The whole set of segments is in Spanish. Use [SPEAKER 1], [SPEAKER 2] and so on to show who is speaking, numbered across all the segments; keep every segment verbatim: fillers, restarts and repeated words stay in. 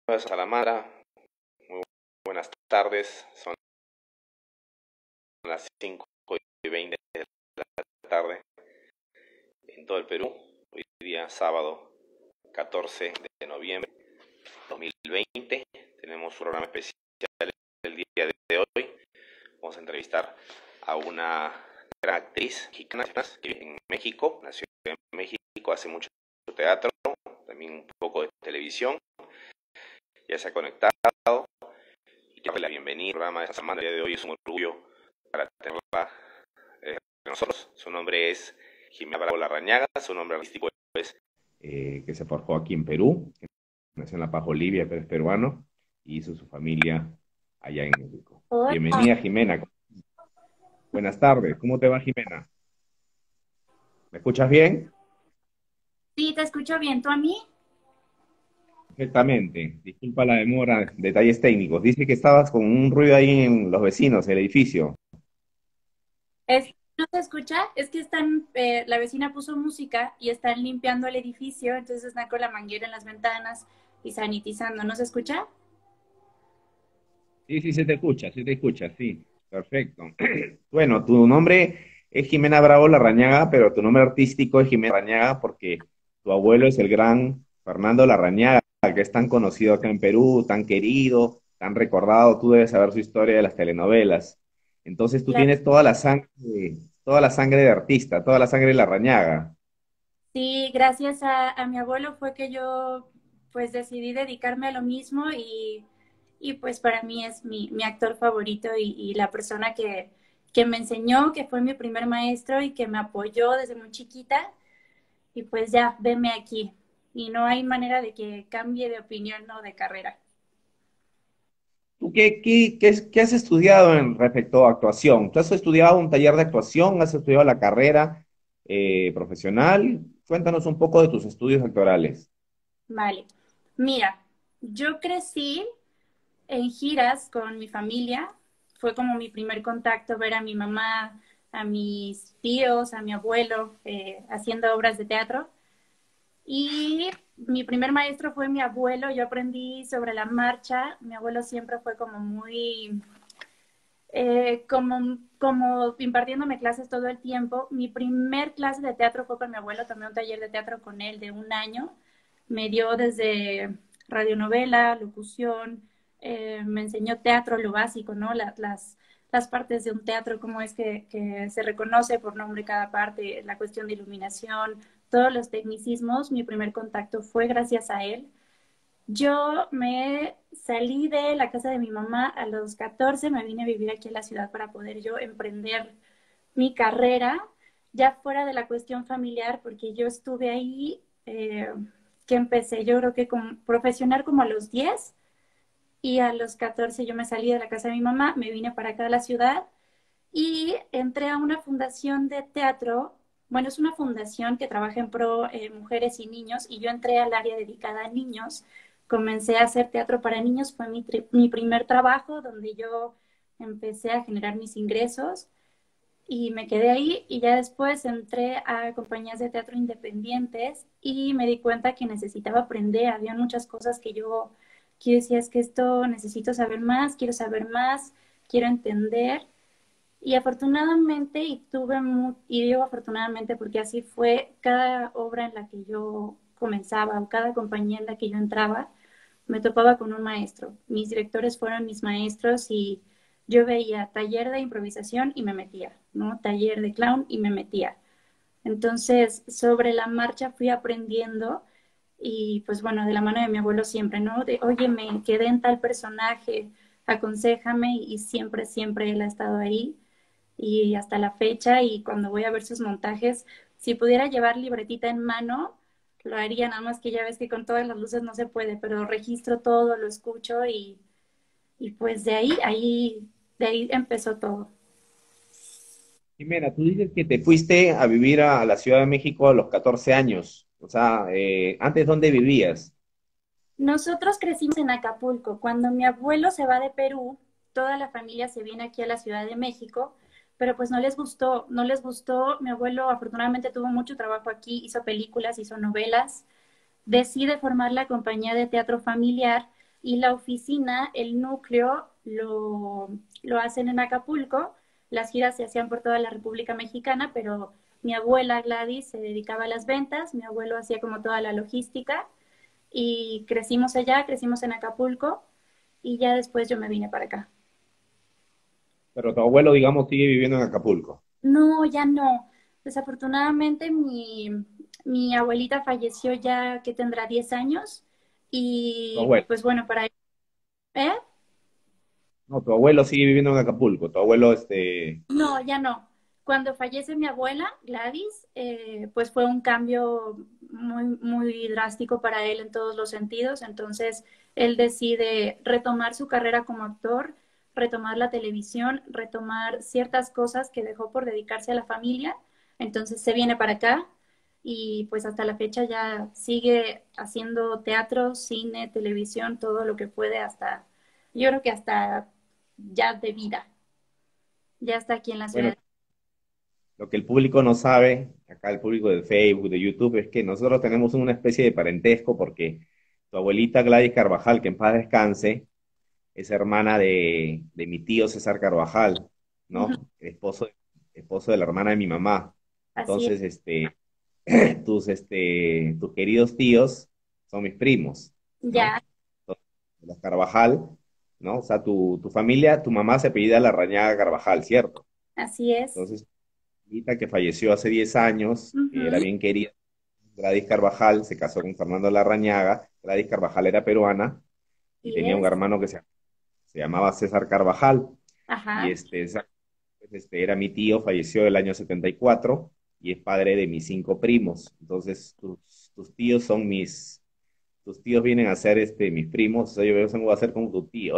[SPEAKER 1] de Salamandra, muy buenas tardes, son las cinco y veinte de la tarde en todo el Perú. Hoy día sábado catorce de noviembre de dos mil veinte, tenemos un programa especial el día de hoy. Vamos a entrevistar a una gran actriz mexicana que vive en México, nació en México, hace mucho teatro, también un poco de televisión. Ya se ha conectado y quiero darle la bienvenida al programa de Salamandra. El día de hoy es un orgullo para tenerla eh, con nosotros. Su nombre es Jimena Bravo Larrañaga, su nombre artístico es eh, que se forjó aquí en Perú, nació en La Paz, Bolivia, pero es peruano, y hizo su familia allá en México.
[SPEAKER 2] Hola.
[SPEAKER 1] Bienvenida, Jimena. Buenas tardes, ¿cómo te va, Jimena? ¿Me escuchas bien?
[SPEAKER 2] Sí, te escucho bien. ¿Tú a mí?
[SPEAKER 1] Perfectamente. Disculpa la demora, detalles técnicos. Dice que estabas con un ruido ahí en los vecinos, el edificio.
[SPEAKER 2] Es, ¿no te escucha? Es que están, eh, la vecina puso música y están limpiando el edificio, entonces están con la manguera en las ventanas y sanitizando. ¿No se escucha?
[SPEAKER 1] Sí, sí, se te escucha, se te escucha, sí. Perfecto. Bueno, tu nombre es Jimena Bravo Larrañaga, pero tu nombre artístico es Jimena Larrañaga porque tu abuelo es el gran Fernando Larrañaga, que es tan conocido acá en Perú, tan querido, tan recordado. Tú debes saber su historia de las telenovelas. Entonces tú
[SPEAKER 2] Claro.
[SPEAKER 1] tienes toda la sangre, toda la sangre de artista, toda la sangre de Larrañaga.
[SPEAKER 2] Sí, gracias a, a mi abuelo fue que yo pues decidí dedicarme a lo mismo y, y pues para mí es mi, mi actor favorito y, y la persona que, que me enseñó, que fue mi primer maestro y que me apoyó desde muy chiquita. Y pues ya, venme aquí. Y no hay manera de que cambie de opinión o de carrera.
[SPEAKER 1] ¿Tú qué, qué, qué, es- qué has estudiado en respecto a actuación? ¿Tú has estudiado un taller de actuación? ¿Has estudiado la carrera eh, profesional? Cuéntanos un poco de tus estudios actorales.
[SPEAKER 2] Vale. Mira, yo crecí en giras con mi familia. Fue como mi primer contacto ver a mi mamá, a mis tíos, a mi abuelo eh, haciendo obras de teatro. Y mi primer maestro fue mi abuelo. Yo aprendí sobre la marcha. Mi abuelo siempre fue como muy eh, como, como impartiéndome clases todo el tiempo. Mi primer clase de teatro fue con mi abuelo, tomé un taller de teatro con él de un año. Me dio desde radionovela, locución, eh, me enseñó teatro, lo básico, ¿no? La, las, las partes de un teatro, cómo es que, que se reconoce por nombre cada parte, la cuestión de iluminación, todos los tecnicismos. Mi primer contacto fue gracias a él. Yo me salí de la casa de mi mamá a los catorce, me vine a vivir aquí en la ciudad para poder yo emprender mi carrera, ya fuera de la cuestión familiar, porque yo estuve ahí, eh, que empecé yo creo que como profesional como a los diez y a los catorce yo me salí de la casa de mi mamá, me vine para acá a la ciudad y entré a una fundación de teatro. Bueno, es una fundación que trabaja en pro eh, mujeres y niños y yo entré al área dedicada a niños. Comencé a hacer teatro para niños, fue mi, mi primer trabajo donde yo empecé a generar mis ingresos y me quedé ahí y ya después entré a compañías de teatro independientes y me di cuenta que necesitaba aprender. Había muchas cosas que yo, que yo decía, es que esto necesito saber más, quiero saber más, quiero entender. Y afortunadamente, y tuve, mu y digo afortunadamente porque así fue, cada obra en la que yo comenzaba o cada compañía en la que yo entraba, me topaba con un maestro. Mis directores fueron mis maestros y yo veía taller de improvisación y me metía, ¿no? Taller de clown y me metía. Entonces, sobre la marcha fui aprendiendo y pues bueno, de la mano de mi abuelo siempre, ¿no? De, oye, me quedé en tal personaje, aconséjame y siempre, siempre él ha estado ahí y hasta la fecha y cuando voy a ver sus montajes, si pudiera llevar libretita en mano, lo haría, nada más que ya ves que con todas las luces no se puede, pero registro todo, lo escucho y, y pues de ahí, ahí, de ahí empezó todo.
[SPEAKER 1] Jimena, tú dices que te fuiste a vivir a, a la Ciudad de México a los catorce años. O sea, eh, ¿antes dónde vivías?
[SPEAKER 2] Nosotros crecimos en Acapulco. Cuando mi abuelo se va de Perú, toda la familia se viene aquí a la Ciudad de México, pero pues no les gustó, no les gustó. Mi abuelo afortunadamente tuvo mucho trabajo aquí, hizo películas, hizo novelas, decide formar la compañía de teatro familiar, y la oficina, el núcleo, lo, lo hacen en Acapulco. Las giras se hacían por toda la República Mexicana, pero mi abuela Gladys se dedicaba a las ventas, mi abuelo hacía como toda la logística y crecimos allá, crecimos en Acapulco y ya después yo me vine para acá.
[SPEAKER 3] Pero tu abuelo, digamos, sigue viviendo en Acapulco.
[SPEAKER 2] No, ya no. Desafortunadamente mi, mi abuelita falleció ya que tendrá diez años
[SPEAKER 3] Tu
[SPEAKER 2] y
[SPEAKER 3] abuelo.
[SPEAKER 2] pues bueno, para... ¿Eh?
[SPEAKER 3] No, tu abuelo sigue viviendo en Acapulco. Tu abuelo, este,
[SPEAKER 2] No, ya no. Cuando fallece mi abuela, Gladys, eh, pues fue un cambio muy, muy drástico para él en todos los sentidos. Entonces, él decide retomar su carrera como actor, retomar la televisión, retomar ciertas cosas que dejó por dedicarse a la familia. Entonces, se viene para acá y pues hasta la fecha ya sigue haciendo teatro, cine, televisión, todo lo que puede hasta, yo creo que hasta ya de vida. Ya está aquí en la
[SPEAKER 3] bueno,
[SPEAKER 2] ciudad.
[SPEAKER 3] lo que el público no sabe, acá el público de Facebook, de YouTube, es que nosotros tenemos una especie de parentesco porque tu abuelita Gladys Carvajal, que en paz descanse, es hermana de, de mi tío César Carvajal,
[SPEAKER 2] Ujú.
[SPEAKER 3] ¿no? El esposo, esposo de la hermana de mi mamá.
[SPEAKER 2] Así es.
[SPEAKER 3] Entonces, este, tus, este, tus queridos tíos son mis primos,
[SPEAKER 2] Ya,
[SPEAKER 3] ¿no? Entonces, los Carvajal, ¿no? O sea, tu, tu familia, tu mamá se apellida Larrañaga Carvajal, ¿cierto?
[SPEAKER 2] así es.
[SPEAKER 3] Entonces, Rita, que falleció hace diez años, que era
[SPEAKER 2] Ujú.
[SPEAKER 3] bien querida, Gladys Carvajal, se casó con Fernando Larrañaga. Gladys Carvajal era peruana y
[SPEAKER 2] Así
[SPEAKER 3] tenía un
[SPEAKER 2] es.
[SPEAKER 3] hermano que se, se llamaba César Carvajal. Y
[SPEAKER 2] Ajá.
[SPEAKER 3] este, esa- pues, este era mi tío, falleció el año setenta y cuatro y es padre de mis cinco primos. Entonces, tus, tus tíos son mis, tus tíos vienen a ser este, mis primos, o sea, yo vengo a ser como tu tío,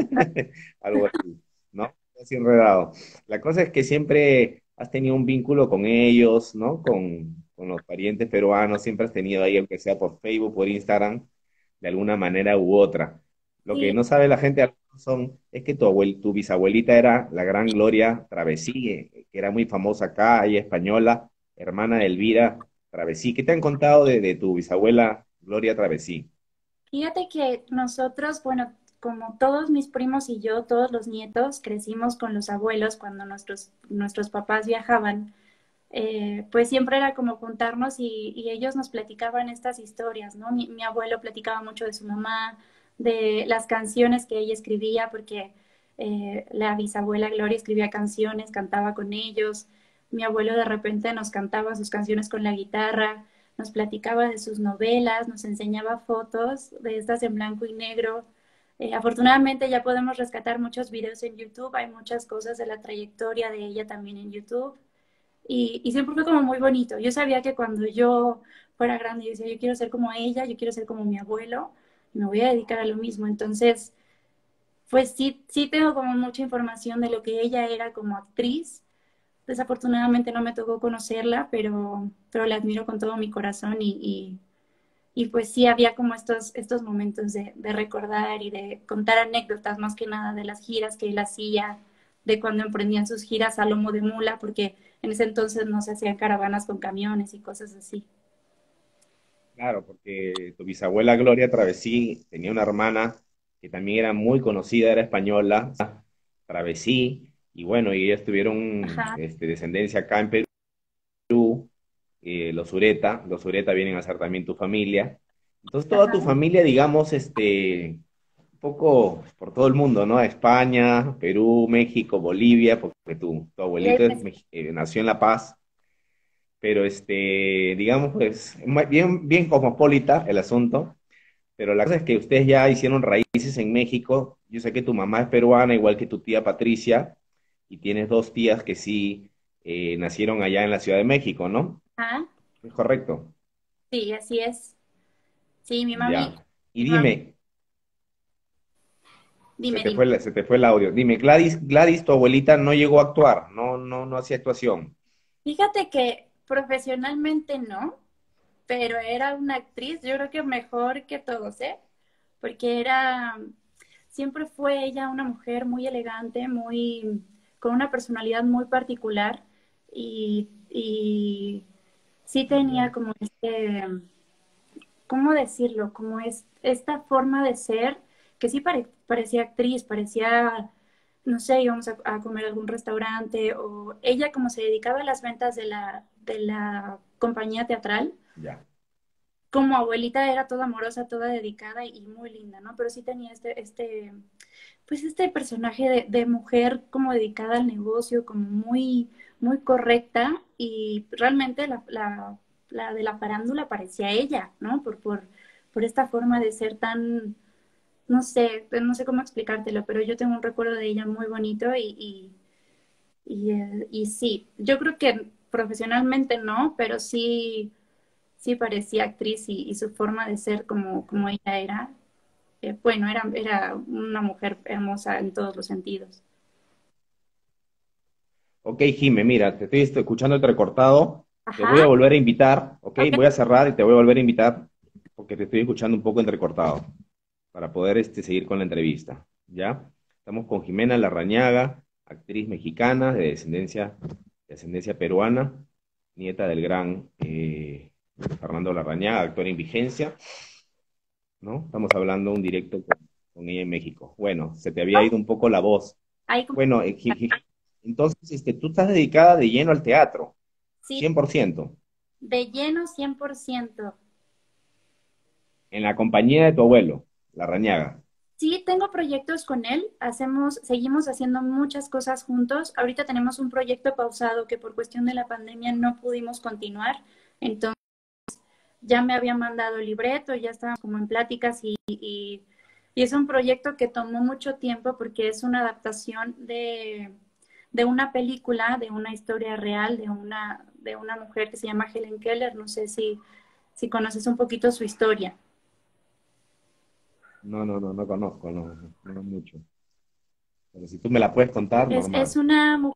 [SPEAKER 3] algo así, ¿no? Así enredado. La cosa es que siempre has tenido un vínculo con ellos, ¿no? Con, con los parientes peruanos, siempre has tenido ahí, aunque sea por Facebook, por Instagram, de alguna manera u otra. Lo que
[SPEAKER 2] Sí,
[SPEAKER 3] no sabe la gente son, es que tu abuel, tu bisabuelita era la gran Gloria Travesí, eh, que era muy famosa acá, ella española, hermana de Elvira Travesí. ¿Qué te han contado de, de tu bisabuela Gloria Travesí?
[SPEAKER 2] fíjate que nosotros, bueno, como todos mis primos y yo, todos los nietos, crecimos con los abuelos cuando nuestros, nuestros papás viajaban. Eh, pues siempre era como juntarnos y, y ellos nos platicaban estas historias, ¿no? Mi, mi abuelo platicaba mucho de su mamá, de las canciones que ella escribía, porque eh, la bisabuela Gloria escribía canciones, cantaba con ellos. Mi abuelo de repente nos cantaba sus canciones con la guitarra, nos platicaba de sus novelas, nos enseñaba fotos de estas en blanco y negro. Eh, afortunadamente ya podemos rescatar muchos videos en YouTube, hay muchas cosas de la trayectoria de ella también en YouTube. Y, y siempre fue como muy bonito. Yo sabía que cuando yo fuera grande, yo decía, yo quiero ser como ella, yo quiero ser como mi abuelo, y me voy a dedicar a lo mismo. Entonces, pues sí, sí tengo como mucha información de lo que ella era como actriz. Desafortunadamente no me tocó conocerla, pero, pero la admiro con todo mi corazón y, y, y pues sí había como estos, estos momentos de, de recordar y de contar anécdotas más que nada de las giras que él hacía, de cuando emprendían sus giras a lomo de mula, porque en ese entonces no se hacían caravanas con camiones y cosas así.
[SPEAKER 3] Claro, porque tu bisabuela Gloria Travesí tenía una hermana que también era muy conocida, era española, Travesí, y bueno, y ellas tuvieron
[SPEAKER 2] Ajá,
[SPEAKER 3] este, descendencia acá en Perú, eh, los Ureta, los Ureta vienen a ser también tu familia. Entonces toda tu
[SPEAKER 2] ajá.
[SPEAKER 3] familia, digamos, este, un poco por todo el mundo, ¿no? España, Perú, México, Bolivia, porque tu, tu
[SPEAKER 2] Y ahí
[SPEAKER 3] abuelito es
[SPEAKER 2] pues,
[SPEAKER 3] mex- eh, nació en La Paz, pero este, digamos, pues, ma- bien, bien cosmopolita el asunto. Pero la cosa es que ustedes ya hicieron raíces en México. Yo sé que tu mamá es peruana, igual que tu tía Patricia, y tienes dos tías que sí eh, nacieron allá en la Ciudad de México, ¿no?
[SPEAKER 2] ajá,
[SPEAKER 3] ¿Es correcto?
[SPEAKER 2] sí, así es. Sí, mi mami,
[SPEAKER 3] Ya. Y
[SPEAKER 2] mi mami,
[SPEAKER 3] dime, se
[SPEAKER 2] dime,
[SPEAKER 3] te
[SPEAKER 2] dime.
[SPEAKER 3] fue, la- se te fue el audio. Dime, Gladys, Gladys, tu abuelita no llegó a actuar, no, no, no hacía actuación.
[SPEAKER 2] Fíjate que profesionalmente no, pero era una actriz, yo creo que mejor que todos, ¿eh? Porque era, siempre fue ella una mujer muy elegante, muy, con una personalidad muy particular y, y sí tenía como este, ¿cómo decirlo? Como es esta forma de ser que sí pare- parecía actriz, parecía, no sé, íbamos a, a comer a algún restaurante, o ella como se dedicaba a las ventas de la, de la compañía teatral,
[SPEAKER 3] Ya.
[SPEAKER 2] como abuelita era toda amorosa, toda dedicada y muy linda, ¿no? Pero sí tenía este, este, pues este personaje de, de mujer como dedicada al negocio, como muy, muy correcta, y realmente la, la, la de la farándula parecía ella, ¿no? Por, por, por esta forma de ser tan, no sé, no sé cómo explicártelo, pero yo tengo un recuerdo de ella muy bonito y, y, y, eh, y sí, yo creo que profesionalmente no, pero sí, sí parecía actriz y, y su forma de ser como, como ella era, eh, bueno, era, era una mujer hermosa en todos los sentidos.
[SPEAKER 3] Ok, Jime, mira, te estoy estoy escuchando entrecortado. Te voy a
[SPEAKER 2] Ajá,
[SPEAKER 3] volver a invitar, ok.
[SPEAKER 2] ok,
[SPEAKER 3] Voy a cerrar y te voy a volver a invitar porque te estoy escuchando un poco entrecortado para poder este, seguir con la entrevista, ¿ya? Estamos con Jimena Larrañaga, actriz mexicana de descendencia, de ascendencia peruana, nieta del gran eh, Fernando Larrañaga, actor en vigencia, ¿no? Estamos hablando un directo con, con ella en México. Bueno, se te había ido un poco la voz.
[SPEAKER 2] ahí como,
[SPEAKER 3] Bueno, eh, Ji- Ji- entonces este, tú estás dedicada de lleno al teatro,
[SPEAKER 2] sí,
[SPEAKER 3] cien por ciento,
[SPEAKER 2] de lleno cien por ciento.
[SPEAKER 3] en la compañía de tu abuelo, Larrañaga.
[SPEAKER 2] Sí, tengo proyectos con él, hacemos, seguimos haciendo muchas cosas juntos. Ahorita tenemos un proyecto pausado que por cuestión de la pandemia no pudimos continuar. Entonces ya me había mandado el libreto, ya estábamos como en pláticas y, y, y es un proyecto que tomó mucho tiempo porque es una adaptación de, de una película, de una historia real, de una, de una mujer que se llama Helen Keller. No sé si, si conoces un poquito su historia.
[SPEAKER 3] No, no, no, no conozco, no, no, no mucho. Pero si tú me la puedes contar,
[SPEAKER 2] Es,
[SPEAKER 3] normal.
[SPEAKER 2] es una mujer.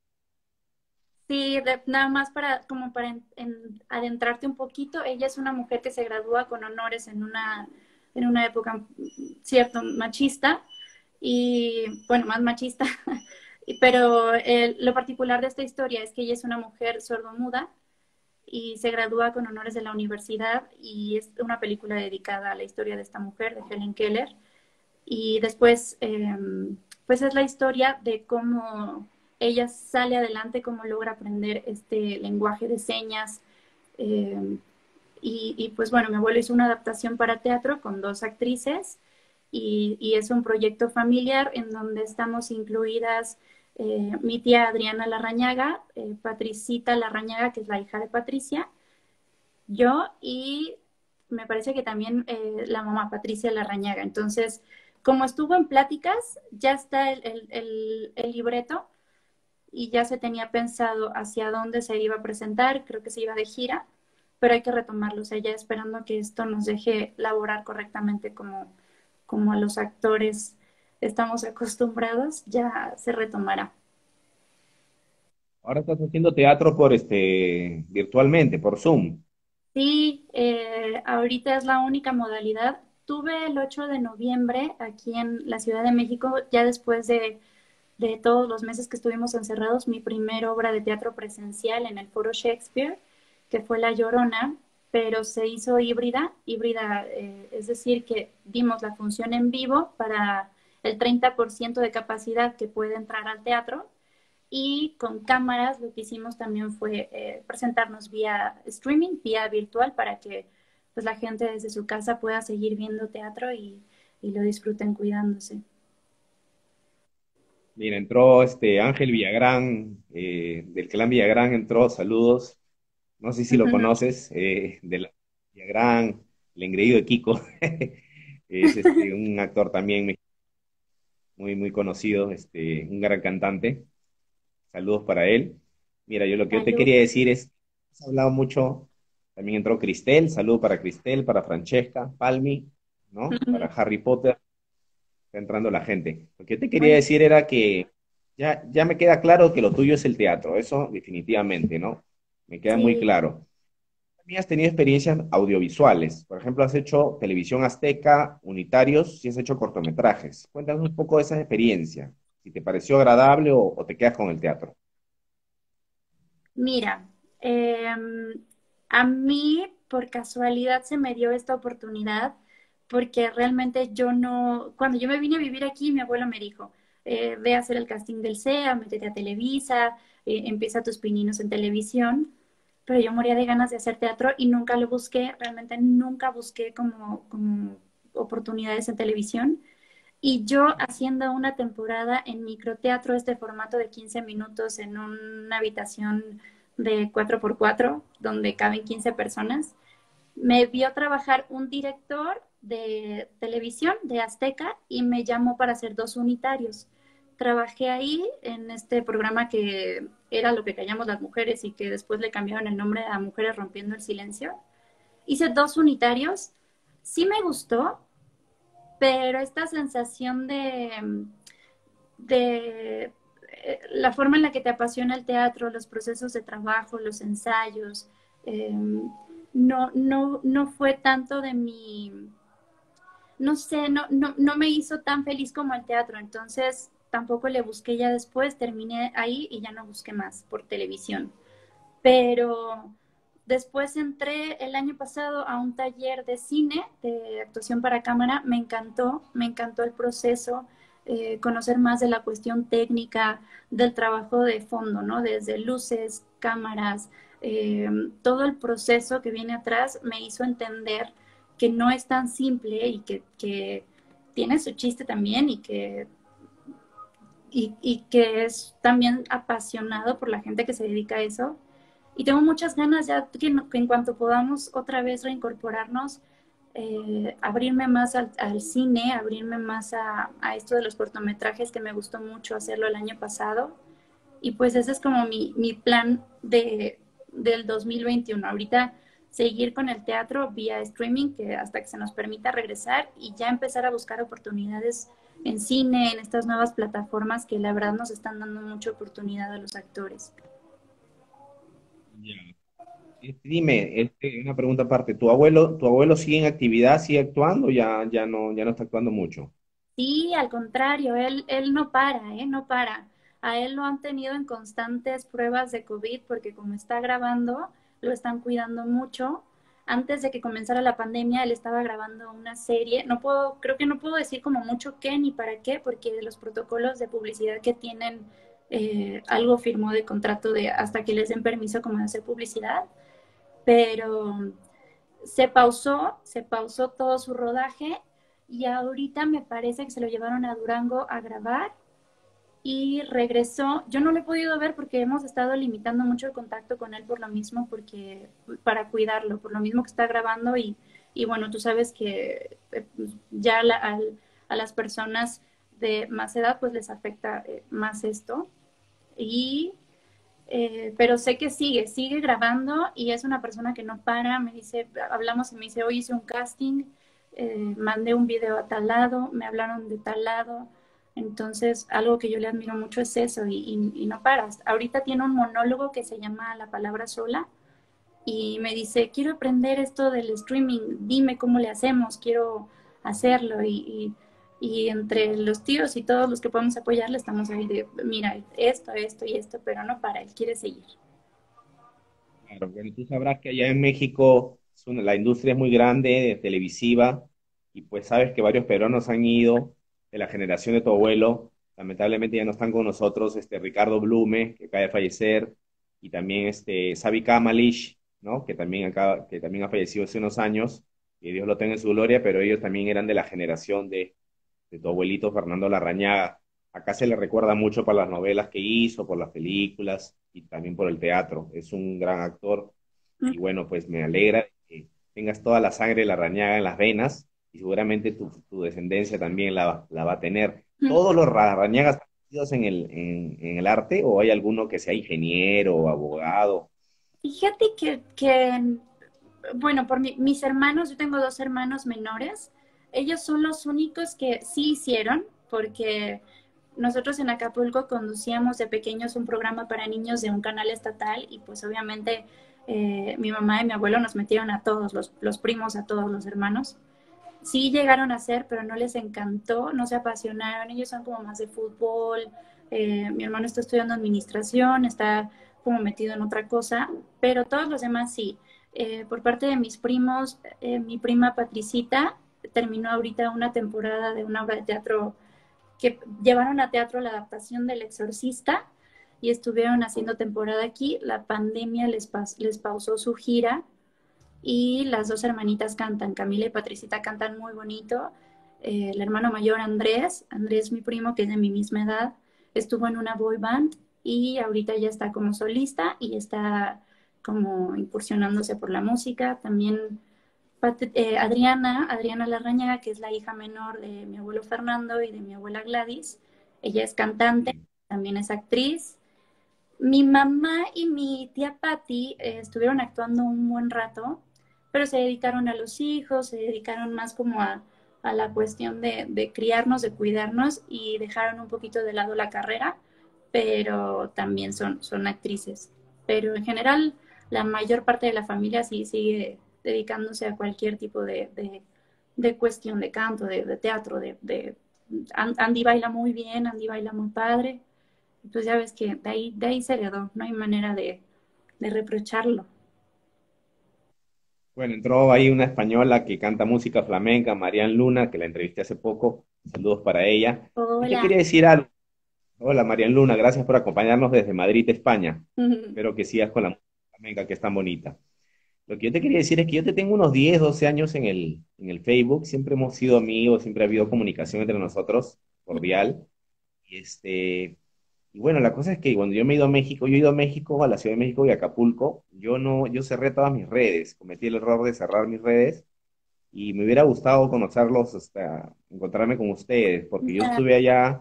[SPEAKER 2] Sí, de- nada más para como para en- en- adentrarte un poquito, ella es una mujer que se gradúa con honores en una, en una época, mm, cierto, machista, y bueno, más machista, y- pero el- lo particular de esta historia es que ella es una mujer sordomuda y se gradúa con honores de la universidad, y es una película dedicada a la historia de esta mujer, de Helen Keller. Y después, eh, pues es la historia de cómo ella sale adelante, cómo logra aprender este lenguaje de señas. eh, y, y, pues bueno, mi abuelo hizo una adaptación para teatro con dos actrices, y, y es un proyecto familiar en donde estamos incluidas eh, mi tía Adriana Larrañaga, eh, Patricita Larrañaga, que es la hija de Patricia, yo y me parece que también eh, la mamá Patricia Larrañaga. Entonces, como estuvo en pláticas, ya está el, el, el, el libreto y ya se tenía pensado hacia dónde se iba a presentar, creo que se iba de gira, pero hay que retomarlo, o sea, ya esperando que esto nos deje laborar correctamente como, como los actores estamos acostumbrados, ya se retomará.
[SPEAKER 3] Ahora estás haciendo teatro por este, virtualmente, por Zoom.
[SPEAKER 2] Sí, eh, ahorita es la única modalidad. Tuve el ocho de noviembre aquí en la Ciudad de México, ya después de, de todos los meses que estuvimos encerrados, mi primera obra de teatro presencial en el Foro Shakespeare, que fue La Llorona, pero se hizo híbrida, híbrida, eh, es decir, que dimos la función en vivo para el treinta por ciento de capacidad que puede entrar al teatro, y con cámaras lo que hicimos también fue eh, presentarnos vía streaming, vía virtual, para que pues, la gente desde su casa pueda seguir viendo teatro y, y lo disfruten cuidándose.
[SPEAKER 3] Mira, entró este Ángel Villagrán, eh, del clan Villagrán entró, saludos. No sé si lo conoces, eh, de la Villagrán, el engreído de Kiko. Es este, un actor también muy, muy conocido, este, un gran cantante. Saludos para él. Mira, yo lo que yo te
[SPEAKER 2] Salud.
[SPEAKER 3] quería decir es, has hablado mucho, también entró Cristel, saludo para Cristel, para Francesca, Palmi, ¿no? Para Harry Potter, está entrando la gente. Lo que yo te quería
[SPEAKER 2] Muy
[SPEAKER 3] decir era que ya, ya me queda claro que lo tuyo es el teatro, eso definitivamente, ¿no? Me queda muy
[SPEAKER 2] sí.
[SPEAKER 3] claro. También has tenido experiencias audiovisuales, por ejemplo, has hecho televisión azteca, unitarios y has hecho cortometrajes. Cuéntanos un poco de esa experiencia, si te pareció agradable o, o te quedas con el teatro.
[SPEAKER 2] Mira, eh, a mí por casualidad se me dio esta oportunidad porque realmente yo no, cuando yo me vine a vivir aquí, mi abuelo me dijo, eh, ve a hacer el casting del C E A, métete a Televisa, eh, empieza tus pininos en televisión, pero yo moría de ganas de hacer teatro y nunca lo busqué, realmente nunca busqué como, como oportunidades en televisión. Y yo haciendo una temporada en microteatro, este formato de quince minutos en una habitación de cuatro por cuatro donde caben quince personas, me vio trabajar un director de televisión de Azteca y me llamó para hacer dos unitarios. Trabajé ahí en este programa que era Lo que callamos las mujeres y que después le cambiaron el nombre a Mujeres rompiendo el silencio. Hice dos unitarios, sí me gustó, pero esta sensación de, de eh, la forma en la que te apasiona el teatro, los procesos de trabajo, los ensayos, eh, no, no, no fue tanto de mi, no sé, no, no, no me hizo tan feliz como el teatro, entonces tampoco le busqué ya después, terminé ahí y ya no busqué más por televisión. Pero después entré el año pasado a un taller de cine, de actuación para cámara, me encantó, me encantó el proceso, eh, conocer más de la cuestión técnica, del trabajo de fondo, ¿no? Desde luces, cámaras, eh, todo el proceso que viene atrás me hizo entender que no es tan simple y que, que tiene su chiste también y que, y, y que es también apasionado por la gente que se dedica a eso. Y tengo muchas ganas ya que, que en cuanto podamos otra vez reincorporarnos, eh, abrirme más al, al, cine, abrirme más a, a esto de los cortometrajes, que me gustó mucho hacerlo el año pasado. Y pues ese es como mi, mi plan de, del dos mil veintiuno. Ahorita seguir con el teatro vía streaming, que hasta que se nos permita regresar, y ya empezar a buscar oportunidades en cine, en estas nuevas plataformas que la verdad nos están dando mucha oportunidad a los actores.
[SPEAKER 3] Ya. Este, dime, este, una pregunta aparte. ¿Tu abuelo, tu abuelo sigue en actividad, sigue actuando o ya, ya no, ya no está actuando mucho?
[SPEAKER 2] Sí, al contrario, él, él no para, ¿eh? No para. A él lo han tenido en constantes pruebas de COVID porque como está grabando, lo están cuidando mucho. Antes de que comenzara la pandemia, él estaba grabando una serie. No puedo, creo que no puedo decir como mucho qué ni para qué, porque los protocolos de publicidad que tienen, eh, algo firmó de contrato de hasta que les den permiso como de hacer publicidad. Pero se pausó, se pausó todo su rodaje y ahorita me parece que se lo llevaron a Durango a grabar y regresó. Yo no lo he podido ver porque hemos estado limitando mucho el contacto con él por lo mismo, porque para cuidarlo, por lo mismo que está grabando y, y bueno, tú sabes que eh, ya la, al, a las personas de más edad pues les afecta eh, más esto. Y eh, pero sé que sigue, sigue grabando y es una persona que no para, me dice, hablamos y me dice, hoy hice un casting, eh, mandé un video a tal lado, me hablaron de tal lado, entonces algo que yo le admiro mucho es eso y, y, y no paras. Ahorita tiene un monólogo que se llama La palabra sola y me dice, quiero aprender esto del streaming, dime cómo le hacemos, quiero hacerlo y, y y entre los tíos y todos los que podemos apoyarle estamos ahí de, mira, esto, esto y esto, pero no para, él quiere seguir.
[SPEAKER 3] Claro, bueno, tú sabrás que allá en México es una- la industria es muy grande, televisiva, y pues sabes que varios peruanos han ido de la generación de tu abuelo. Lamentablemente ya no están con nosotros, este Ricardo Blume, que acaba de fallecer, y también este Xavi Kamalish, ¿no? Que también acaba, que también ha fallecido hace unos años, que Dios lo tenga en su gloria, pero ellos también eran de la generación de, de tu abuelito Fernando Larrañaga. Acá se le recuerda mucho por las novelas que hizo, por las películas y también por el teatro. Es un gran actor y bueno, pues me alegra que tengas toda la sangre de Larrañaga en las venas y seguramente tu, tu descendencia también la, la va a tener. ¿Todos los Larrañagas están metidos en el, en, en el arte o hay alguno que sea ingeniero o abogado?
[SPEAKER 2] Fíjate que, que bueno, por mi, mis hermanos, yo tengo dos hermanos menores, ellos son los únicos que sí hicieron, porque nosotros en Acapulco conducíamos de pequeños un programa para niños de un canal estatal y pues obviamente eh, mi mamá y mi abuelo nos metieron a todos, los, los primos, a todos los hermanos. Sí llegaron a hacer, pero no les encantó, no se apasionaron, ellos son como más de fútbol, eh, mi hermano está estudiando administración, está como metido en otra cosa, pero todos los demás sí. Eh, por parte de mis primos, eh, mi prima Patricita terminó ahorita una temporada de una obra de teatro que llevaron a teatro la adaptación del Exorcista y estuvieron haciendo temporada aquí. La pandemia les, pa les pausó su gira y las dos hermanitas cantan, Camila y Patricita cantan muy bonito. Eh, el hermano mayor Andrés, Andrés mi primo que es de mi misma edad, estuvo en una boy band y ahorita ya está como solista y está como incursionándose por la música. También Pat eh, Adriana, Adriana Larrañaga, que es la hija menor de mi abuelo Fernando y de mi abuela Gladys, ella es cantante,
[SPEAKER 3] Sí.
[SPEAKER 2] también es actriz. Mi mamá y mi tía Patti eh, estuvieron actuando un buen rato, pero se dedicaron a los hijos, se dedicaron más como a, a la cuestión de, de criarnos, de cuidarnos y dejaron un poquito de lado la carrera, pero también son, son actrices. Pero en general, la mayor parte de la familia sí sigue dedicándose a cualquier tipo de, de, de cuestión de canto, de, de teatro, de, de... Andy baila muy bien, Andy baila muy padre. Pues ya ves que de ahí, de ahí se heredó, no hay manera de, de reprocharlo.
[SPEAKER 3] Bueno, entró ahí una española que canta música flamenca, Marian Luna, que la entrevisté hace poco. Saludos para ella. Y te
[SPEAKER 2] Hola.
[SPEAKER 3] quería decir algo. Hola, Marian Luna, gracias por acompañarnos desde Madrid, España. Espero que sigas con la música flamenca, que es tan bonita. Lo que yo te quería decir es que yo te tengo unos diez, doce años en el, en el Facebook. Siempre hemos sido amigos, siempre ha habido comunicación entre nosotros, cordial. Y este, y bueno, la cosa es que cuando yo me he ido a México, yo he ido a México, a la Ciudad de México y a Acapulco, yo no, yo cerré todas mis redes, cometí el error de cerrar mis redes y me hubiera gustado conocerlos, hasta encontrarme con ustedes, porque yo
[SPEAKER 2] Ya,
[SPEAKER 3] estuve allá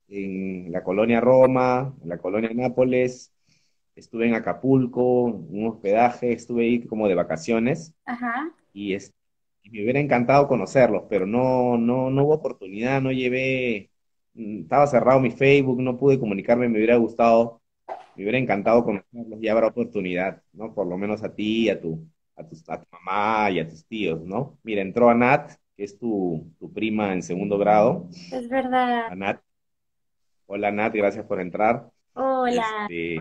[SPEAKER 3] en la colonia Roma, en la colonia Nápoles, estuve en Acapulco, en un hospedaje, estuve ahí como de vacaciones
[SPEAKER 2] ajá.
[SPEAKER 3] y, es, y me hubiera encantado conocerlos, pero no, no, no hubo oportunidad, no llevé, mm, estaba cerrado mi Facebook, no pude comunicarme, me hubiera gustado, me hubiera encantado conocerlos, ya habrá oportunidad, ¿no? Por lo menos a ti, a tu, a tu, a tu mamá y a tus tíos, ¿no? Mira, entró Anat, que es tu, tu prima en segundo grado.
[SPEAKER 2] Es verdad.
[SPEAKER 3] Anat, hola Anat, gracias por entrar.
[SPEAKER 2] Hola.
[SPEAKER 3] Este,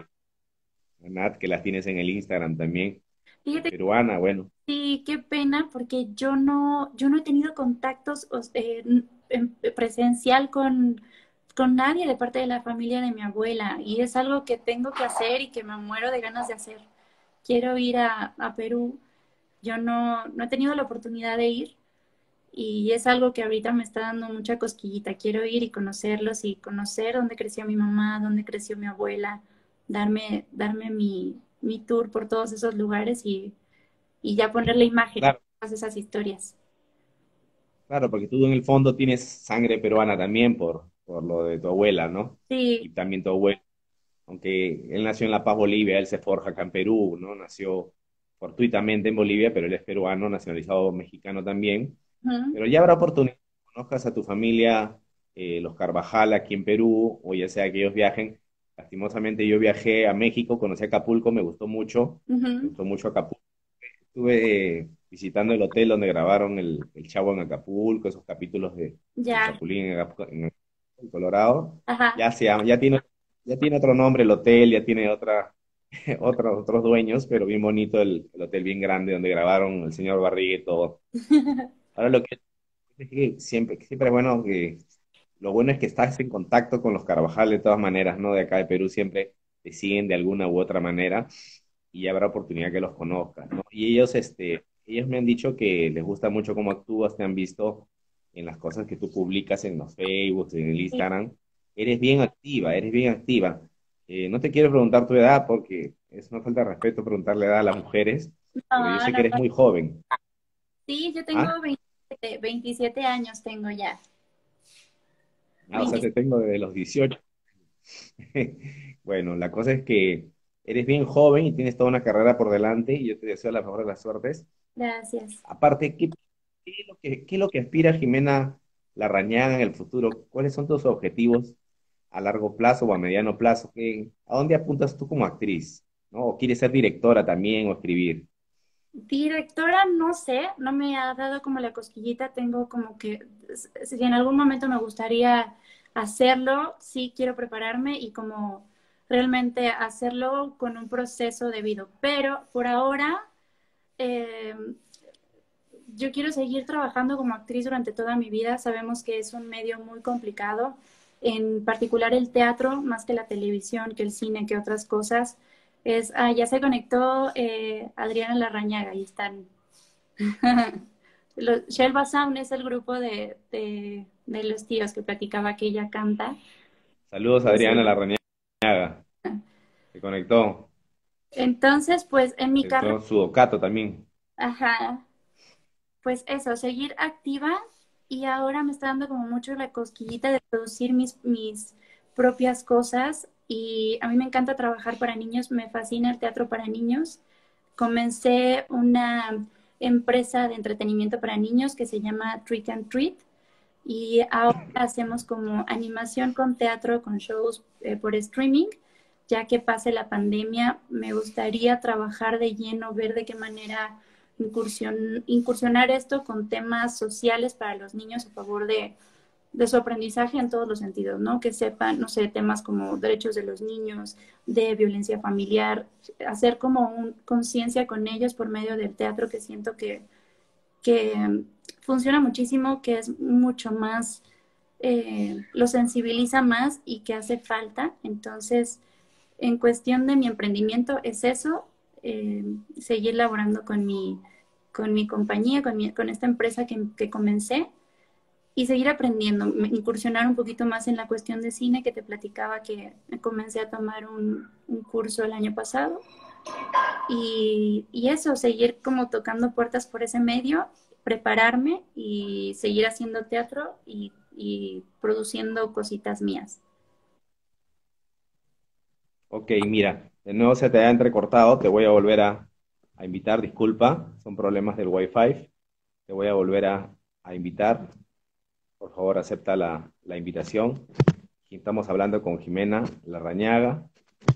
[SPEAKER 3] Anat, que las tienes en el Instagram también, es
[SPEAKER 2] Fíjate que
[SPEAKER 3] peruana, bueno.
[SPEAKER 2] sí, qué pena, porque yo no, yo no he tenido contactos o- eh, n- en- presencial con, con nadie de parte de la familia de mi abuela, y es algo que tengo que hacer y que me muero de ganas de hacer. Quiero ir a, a Perú. Yo no, no he tenido la oportunidad de ir. Y es algo que ahorita me está dando mucha cosquillita. Quiero ir y conocerlos y conocer dónde creció mi mamá, dónde creció mi abuela, darme, darme mi, mi tour por todos esos lugares y, y ya ponerle imagen a
[SPEAKER 3] Claro,
[SPEAKER 2] todas esas historias.
[SPEAKER 3] claro, porque tú en el fondo tienes sangre peruana también por, por lo de tu abuela, ¿no? Y
[SPEAKER 2] Sí,
[SPEAKER 3] también tu abuelo, aunque él nació en La Paz, Bolivia, él se forja acá en Perú, ¿no? Nació fortuitamente en Bolivia, pero él es peruano, nacionalizado mexicano también.
[SPEAKER 2] ujú,
[SPEAKER 3] Pero ya habrá oportunidad que conozcas a tu familia, eh, los Carvajal aquí en Perú, o ya sea que ellos viajen. Lastimosamente yo viajé a México, conocí Acapulco, me gustó mucho, me
[SPEAKER 2] ujú,
[SPEAKER 3] gustó mucho Acapulco. Estuve eh, visitando el hotel donde grabaron el, el Chavo en Acapulco, esos capítulos de El
[SPEAKER 2] ya,
[SPEAKER 3] Chapulín en, Acap- en en Colorado.
[SPEAKER 2] ajá,
[SPEAKER 3] Ya se llama, ya tiene, ya tiene otro nombre el hotel, ya tiene otra, otros, otros dueños, pero bien bonito el, el hotel, bien grande donde grabaron El Señor Barriga y todo. Ahora lo que es que siempre, siempre es bueno que, lo bueno es que estás en contacto con los Carvajal de todas maneras, ¿no? De acá de Perú siempre te siguen de alguna u otra manera y ya habrá oportunidad que los conozcas, ¿no? Y ellos, este, ellos me han dicho que les gusta mucho cómo actúas, te han visto en las cosas que tú publicas en los Facebook, en el
[SPEAKER 2] sí.
[SPEAKER 3] Instagram. Eres bien activa, eres bien activa. Eh, no te quiero preguntar tu edad porque es una falta de respeto preguntarle edad a las mujeres, pero yo
[SPEAKER 2] No,
[SPEAKER 3] sé que
[SPEAKER 2] no,
[SPEAKER 3] eres
[SPEAKER 2] no.
[SPEAKER 3] muy joven.
[SPEAKER 2] Sí, yo tengo
[SPEAKER 3] ¿Ah?
[SPEAKER 2] veintisiete, veintisiete años tengo ya.
[SPEAKER 3] Ah, o sea, te
[SPEAKER 2] veintisiete.
[SPEAKER 3] tengo desde los dieciocho. Bueno, la cosa es que eres bien joven y tienes toda una carrera por delante y yo te deseo la mejor de las suertes.
[SPEAKER 2] Gracias.
[SPEAKER 3] Aparte, ¿qué, qué es lo que, qué es lo que aspira Jimena Larrañaga en el futuro? ¿Cuáles son tus objetivos a largo plazo o a mediano plazo? ¿Qué- a dónde apuntas tú como actriz? ¿No? ¿O quieres ser directora también o escribir?
[SPEAKER 2] Directora, no sé, no me ha dado como la cosquillita, tengo como que, si en algún momento me gustaría hacerlo, sí quiero prepararme y como realmente hacerlo con un proceso debido, pero por ahora eh, yo quiero seguir trabajando como actriz durante toda mi vida. Sabemos que es un medio muy complicado, en particular el teatro, más que la televisión, que el cine, que otras cosas. Es, ah, ya se conectó eh, Adriana Larrañaga, ahí están. Los, Shelba Sound es el grupo de, de, de los tíos que platicaba que ella canta.
[SPEAKER 3] Saludos a
[SPEAKER 2] Pues,
[SPEAKER 3] Adriana
[SPEAKER 2] sí.
[SPEAKER 3] Larrañaga, se conectó,
[SPEAKER 2] Entonces, pues en mi carrera,
[SPEAKER 3] conectó su Ocato también.
[SPEAKER 2] ajá, pues eso, seguir activa y ahora me está dando como mucho la cosquillita de producir mis, mis propias cosas y a mí me encanta trabajar para niños, me fascina el teatro para niños. Comencé una empresa de entretenimiento para niños que se llama Trick and Treat y ahora hacemos como animación con teatro, con shows eh, por streaming. Ya que pase la pandemia, me gustaría trabajar de lleno, ver de qué manera incursion, incursionar esto con temas sociales para los niños a favor de, de su aprendizaje en todos los sentidos, ¿no? Que sepan, no sé, temas como derechos de los niños, de violencia familiar, hacer como un conciencia con ellos por medio del teatro que siento que, que funciona muchísimo, que es mucho más, eh, lo sensibiliza más y que hace falta. Entonces, en cuestión de mi emprendimiento es eso, eh, seguir laborando con mi, con mi compañía, con, mi, con esta empresa que, que comencé y seguir aprendiendo, incursionar un poquito más en la cuestión de cine que te platicaba que comencé a tomar un, un curso el año pasado y, y eso, seguir como tocando puertas por ese medio, prepararme y seguir haciendo teatro y, y produciendo cositas mías.
[SPEAKER 3] Ok, mira, de nuevo se te ha entrecortado, te voy a volver a, a invitar, disculpa, son problemas del Wi-Fi, te voy a volver a, a invitar, por favor acepta la, la invitación. Aquí estamos hablando con Jimena Larrañaga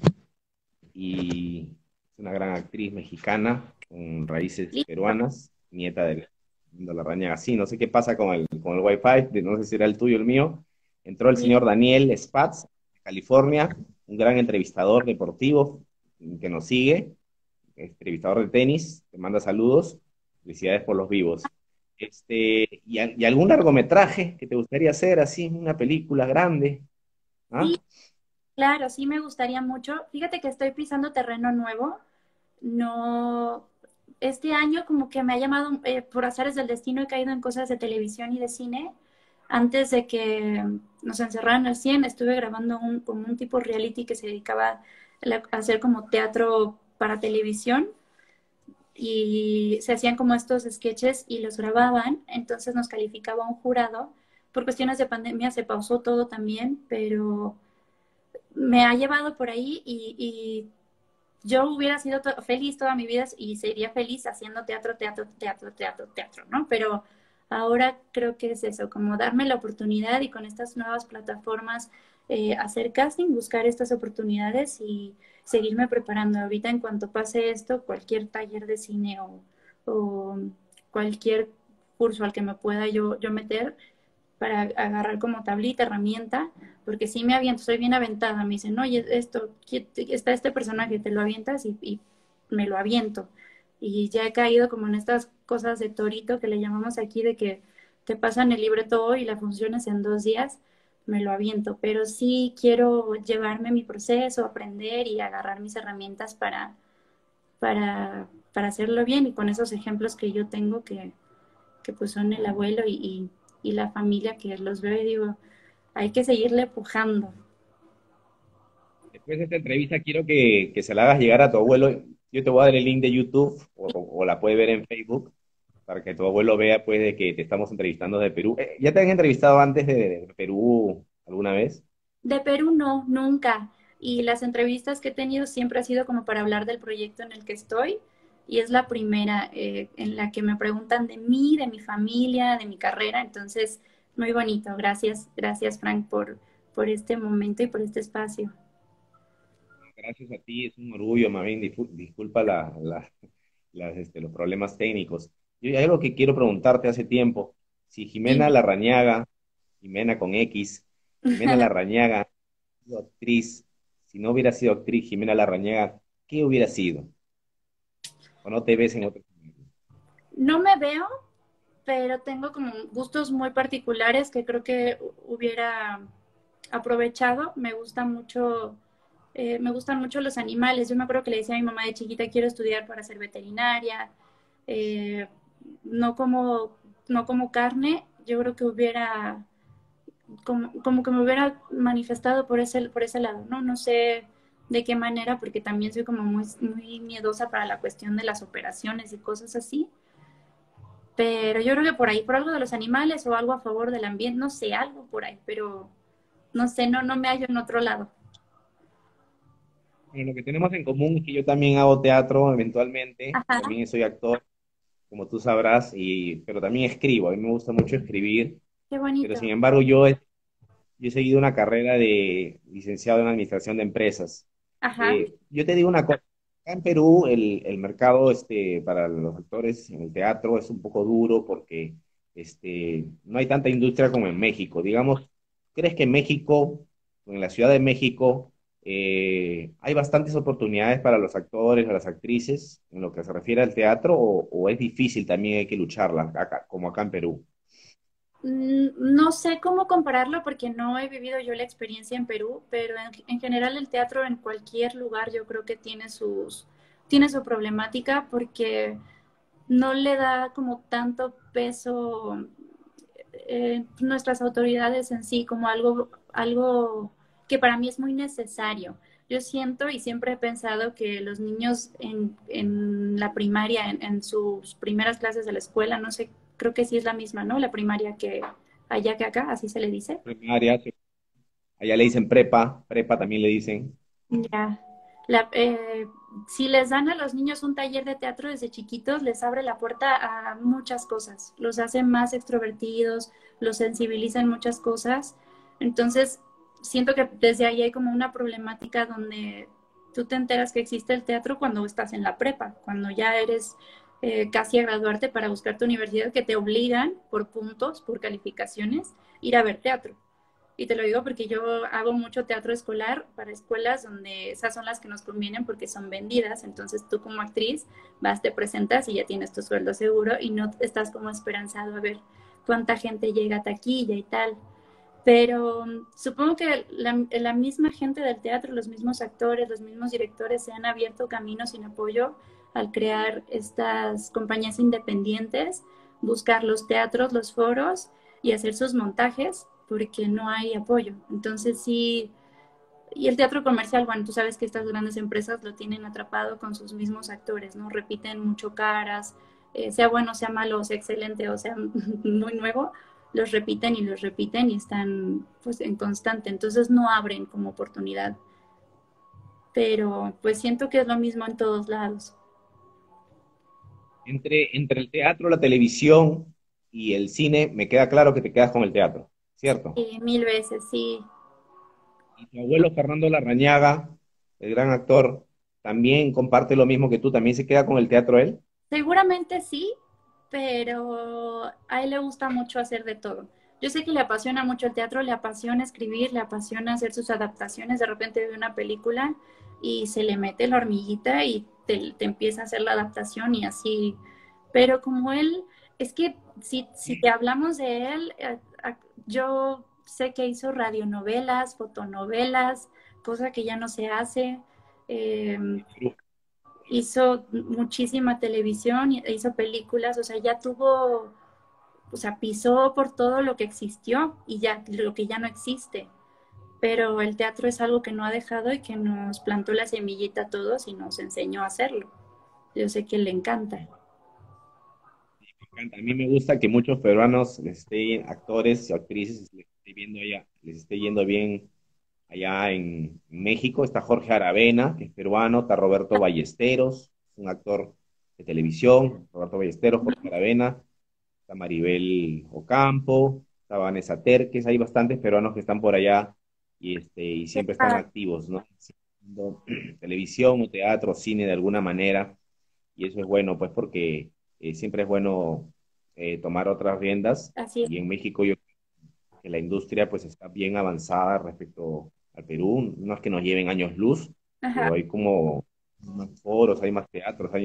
[SPEAKER 3] y es una gran actriz mexicana con raíces
[SPEAKER 2] Listo.
[SPEAKER 3] peruanas, nieta de Larrañaga. Sí, no sé qué pasa con el, con el Wi-Fi, no sé si era el tuyo o el mío. Entró el señor Daniel Spatz, de California, un gran entrevistador deportivo que nos sigue, entrevistador de tenis, te manda saludos, felicidades por los vivos. Este, y, y algún largometraje que te gustaría hacer, así, una película grande, ¿ah?
[SPEAKER 2] Sí, claro, sí me gustaría mucho. Fíjate que estoy pisando terreno nuevo. No, este año como que me ha llamado, eh, por azares del destino, he caído en cosas de televisión y de cine. Antes de que nos encerraran al cien, estuve grabando un, como un tipo reality que se dedicaba a hacer como teatro para televisión y se hacían como estos sketches y los grababan, entonces nos calificaba un jurado. Por cuestiones de pandemia se pausó todo también, pero me ha llevado por ahí y, y yo hubiera sido to feliz toda mi vida y sería feliz haciendo teatro, teatro, teatro, teatro, teatro, ¿no? Pero ahora creo que es eso, como darme la oportunidad y con estas nuevas plataformas eh, hacer casting, buscar estas oportunidades y seguirme preparando. Ahorita en cuanto pase esto, cualquier taller de cine o, o cualquier curso al que me pueda yo, yo meter, para agarrar como tablita, herramienta, porque sí me aviento, soy bien aventada, me dicen, oye, esto, está este personaje, te lo avientas y, y me lo aviento. Y ya he caído como en estas cosas de torito que le llamamos aquí, de que te pasan el libreto hoy y la función es en dos días, me lo aviento, pero sí quiero llevarme mi proceso, aprender y agarrar mis herramientas para, para, para hacerlo bien y con esos ejemplos que yo tengo que, que pues son el abuelo y, y, y la familia que los veo y digo, hay que seguirle pujando.
[SPEAKER 3] Después de esta entrevista quiero que, que se la hagas llegar a tu abuelo. Yo te voy a dar el link de YouTube o, o- o la puede ver en Facebook para que tu abuelo vea pues de que te estamos entrevistando de Perú. Eh, ¿ya te han entrevistado antes de, de Perú alguna vez?
[SPEAKER 2] De Perú no, nunca. Y las entrevistas que he tenido siempre ha sido como para hablar del proyecto en el que estoy. Y es la primera eh, en la que me preguntan de mí, de mi familia, de mi carrera. Entonces, muy bonito. Gracias, gracias Frank por, por este momento y por este espacio.
[SPEAKER 3] Gracias a ti, es un orgullo, más bien, discul- disculpa la, la- las, este, los problemas técnicos. Yo hay algo que quiero preguntarte hace tiempo. Si Jimena
[SPEAKER 2] Dime.
[SPEAKER 3] Larrañaga, Jimena con X, Jimena Larrañaga, sido actriz, si no hubiera sido actriz Jimena Larrañaga, ¿qué hubiera sido? ¿O no te ves en otro?
[SPEAKER 2] No me veo pero tengo como gustos muy particulares que creo que hubiera aprovechado. Me gusta mucho, eh, me gustan mucho los animales. Yo me acuerdo que le decía a mi mamá de chiquita, quiero estudiar para ser veterinaria. Eh, no como, no como carne, yo creo que hubiera, como, como que me hubiera manifestado por ese, por ese lado, ¿no? No sé de qué manera, porque también soy como muy, muy miedosa para la cuestión de las operaciones y cosas así. Pero yo creo que por ahí, por algo de los animales o algo a favor del ambiente, no sé, algo por ahí, pero no sé, no, no me hallo en otro lado.
[SPEAKER 3] Bueno, lo que tenemos en común es que yo también hago teatro eventualmente,
[SPEAKER 2] Ajá,
[SPEAKER 3] también soy actor, como tú sabrás, y, pero también escribo, a mí me gusta mucho escribir,
[SPEAKER 2] qué
[SPEAKER 3] pero
[SPEAKER 2] bonito.
[SPEAKER 3] sin embargo yo he, yo he seguido una carrera de licenciado en administración de empresas.
[SPEAKER 2] Ajá,
[SPEAKER 3] Eh, yo te digo una cosa, acá en Perú el, el mercado este, para los actores en el teatro es un poco duro porque este, no hay tanta industria como en México. Digamos, ¿crees que en México, en la Ciudad de México, eh, hay bastantes oportunidades para los actores o las actrices en lo que se refiere al teatro o, o es difícil también hay que lucharla acá, como acá en Perú?
[SPEAKER 2] mm, no sé cómo compararlo porque no he vivido yo la experiencia en Perú, pero en, en general el teatro en cualquier lugar yo creo que tiene sus, tiene su problemática porque no le da como tanto peso eh, nuestras autoridades en sí como algo, algo que para mí es muy necesario. Yo siento y siempre he pensado que los niños en, en la primaria, en, en, sus primeras clases de la escuela, no sé, creo que sí es la misma, ¿no? La primaria que allá que acá, así se le dice.
[SPEAKER 3] Primaria, sí. Allá le dicen prepa, prepa también le dicen.
[SPEAKER 2] Ya. La, eh, si les dan a los niños un taller de teatro desde chiquitos, les abre la puerta a muchas cosas, los hace más extrovertidos, los sensibiliza en muchas cosas. Entonces, siento que desde ahí hay como una problemática donde tú te enteras que existe el teatro cuando estás en la prepa, cuando ya eres eh, casi a graduarte para buscar tu universidad, que te obligan por puntos, por calificaciones, ir a ver teatro. Y te lo digo porque yo hago mucho teatro escolar para escuelas donde esas son las que nos convienen porque son vendidas. Entonces tú como actriz vas, te presentas y ya tienes tu sueldo seguro y no estás como esperanzado a ver cuánta gente llega a taquilla y tal. Pero um, supongo que la, la misma gente del teatro, los mismos actores, los mismos directores se han abierto caminos sin apoyo al crear estas compañías independientes, buscar los teatros, los foros y hacer sus montajes porque no hay apoyo. Entonces sí, y el teatro comercial, bueno, tú sabes que estas grandes empresas lo tienen atrapado con sus mismos actores, ¿no? Repiten mucho caras, eh, sea bueno, sea malo, sea excelente o sea muy nuevo, los repiten y los repiten y están pues en constante, entonces no abren como oportunidad, pero pues siento que es lo mismo en todos lados.
[SPEAKER 3] Entre, entre el teatro, la televisión y el cine, me queda claro que te quedas con el teatro, ¿cierto?
[SPEAKER 2] Sí, mil veces, sí.
[SPEAKER 3] Y tu abuelo Fernando Larrañaga, el gran actor, también comparte lo mismo que tú, también se queda con el teatro él.
[SPEAKER 2] Seguramente sí, pero a él le gusta mucho hacer de todo. Yo sé que le apasiona mucho el teatro, le apasiona escribir, le apasiona hacer sus adaptaciones. De repente ve una película y se le mete la hormiguita y te, te empieza a hacer la adaptación y así. Pero como él, es que si, si te hablamos de él, eh, a- yo sé que hizo radionovelas, fotonovelas, cosa que ya no se hace. em, Hizo muchísima televisión, hizo películas, o sea, ya tuvo, o sea, pisó por todo lo que existió y ya lo que ya no existe. Pero el teatro es algo que no ha dejado y que nos plantó la semillita a todos y nos enseñó a hacerlo. Yo sé que le encanta.
[SPEAKER 3] A mí me gusta que muchos peruanos les estén, actores y actrices, les esté viendo allá, les esté yendo bien allá en México. Está Jorge Aravena, que es peruano, está Roberto Ballesteros, un actor de televisión, Roberto Ballesteros, Jorge Aravena, está Maribel Ocampo, está Vanessa Terques, hay bastantes peruanos que están por allá y, este, y siempre están activos, ¿no? Haciendo televisión o teatro, cine de alguna manera, y eso es bueno, pues porque eh, siempre es bueno eh, tomar otras riendas,
[SPEAKER 2] Así es.
[SPEAKER 3] y en México yo creo que la industria pues está bien avanzada respecto al Perú, no es que nos lleven años luz,
[SPEAKER 2] Ajá.
[SPEAKER 3] pero hay como más foros, hay más teatros, hay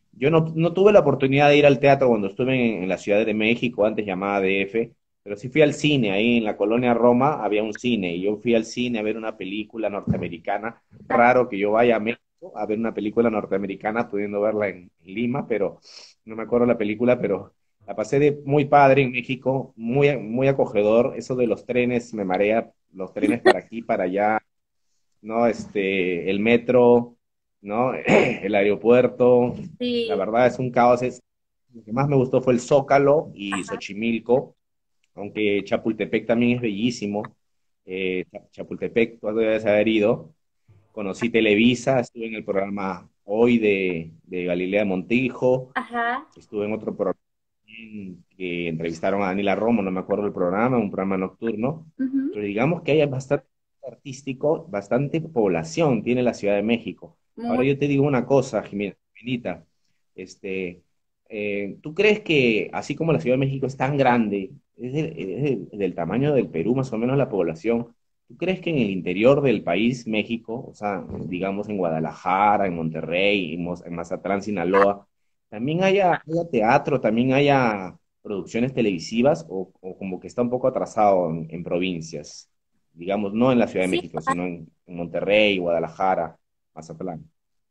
[SPEAKER 3] Yo no, no tuve la oportunidad de ir al teatro cuando estuve en, en la Ciudad de México, antes llamada D F, pero sí fui al cine, ahí en la colonia Roma había un cine, y yo fui al cine a ver una película norteamericana. Raro que yo vaya a México a ver una película norteamericana, pudiendo verla en, en Lima, pero no me acuerdo la película, pero la pasé de muy padre en México, muy, muy acogedor. Eso de los trenes me marea, los trenes para aquí, para allá, ¿no? Este, el metro, ¿no? El aeropuerto, la
[SPEAKER 2] Sí,
[SPEAKER 3] verdad es un caos. Es, lo que más me gustó fue el Zócalo y
[SPEAKER 2] ajá,
[SPEAKER 3] Xochimilco, aunque Chapultepec también es bellísimo. Eh, Chapultepec, tú debes haber ido. Conocí Televisa, estuve en el programa Hoy de, de Galilea Montijo,
[SPEAKER 2] ajá,
[SPEAKER 3] estuve en otro programa que entrevistaron a Daniela Romo, no me acuerdo el programa, un programa nocturno,
[SPEAKER 2] ujú,
[SPEAKER 3] pero digamos que hay bastante artístico, bastante población tiene la Ciudad de México.
[SPEAKER 2] muy,
[SPEAKER 3] Ahora yo te digo una cosa, Jimena, Jimenita, este, eh, ¿tú crees que así como la Ciudad de México es tan grande, es, del, es del- del tamaño del Perú más o menos la población? ¿Tú crees que en el interior del país, México, o sea, digamos en Guadalajara, en Monterrey, en, Moz- en Mazatlán, Sinaloa, también haya, haya teatro, también haya producciones televisivas o, o como que está un poco atrasado en, en provincias? Digamos, no en la Ciudad de
[SPEAKER 2] sí,
[SPEAKER 3] México, sino en, en Monterrey, Guadalajara, Mazatlán.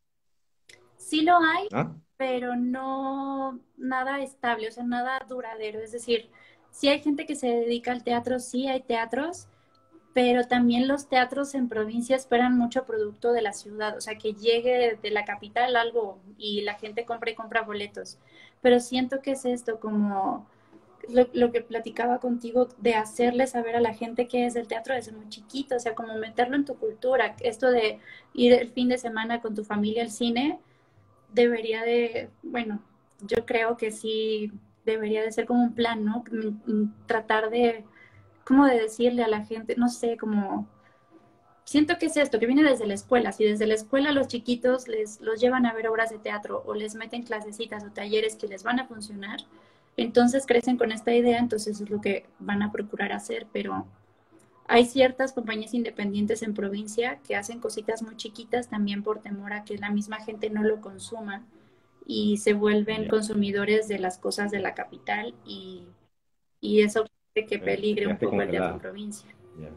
[SPEAKER 2] sí lo hay,
[SPEAKER 3] ¿Ah?
[SPEAKER 2] pero no nada estable, o sea, nada duradero. Es decir, sí hay gente que se dedica al teatro, sí hay teatros, pero también los teatros en provincia esperan mucho producto de la ciudad, o sea, que llegue de la capital algo y la gente compra y compra boletos. Pero siento que es esto como lo, lo que platicaba contigo de hacerle saber a la gente que es el teatro desde muy chiquito, o sea, como meterlo en tu cultura. Esto de ir el fin de semana con tu familia al cine debería de, bueno, yo creo que sí debería de ser como un plan, ¿no? Mm, mm, Tratar de, como de decirle a la gente, no sé, como siento que es esto, que viene desde la escuela. Si desde la escuela a los chiquitos les los llevan a ver obras de teatro o les meten clasecitas o talleres que les van a funcionar, entonces crecen con esta idea, entonces es lo que van a procurar hacer, pero hay ciertas compañías independientes en provincia que hacen cositas muy chiquitas también por temor a que la misma gente no lo consuma y se vuelven
[SPEAKER 3] Ya,
[SPEAKER 2] consumidores de las cosas de la capital y, y eso hace que
[SPEAKER 3] bueno, te
[SPEAKER 2] peligre un
[SPEAKER 3] quedaste
[SPEAKER 2] poco el teatro en
[SPEAKER 3] congelada.
[SPEAKER 2] provincia.
[SPEAKER 3] Ya.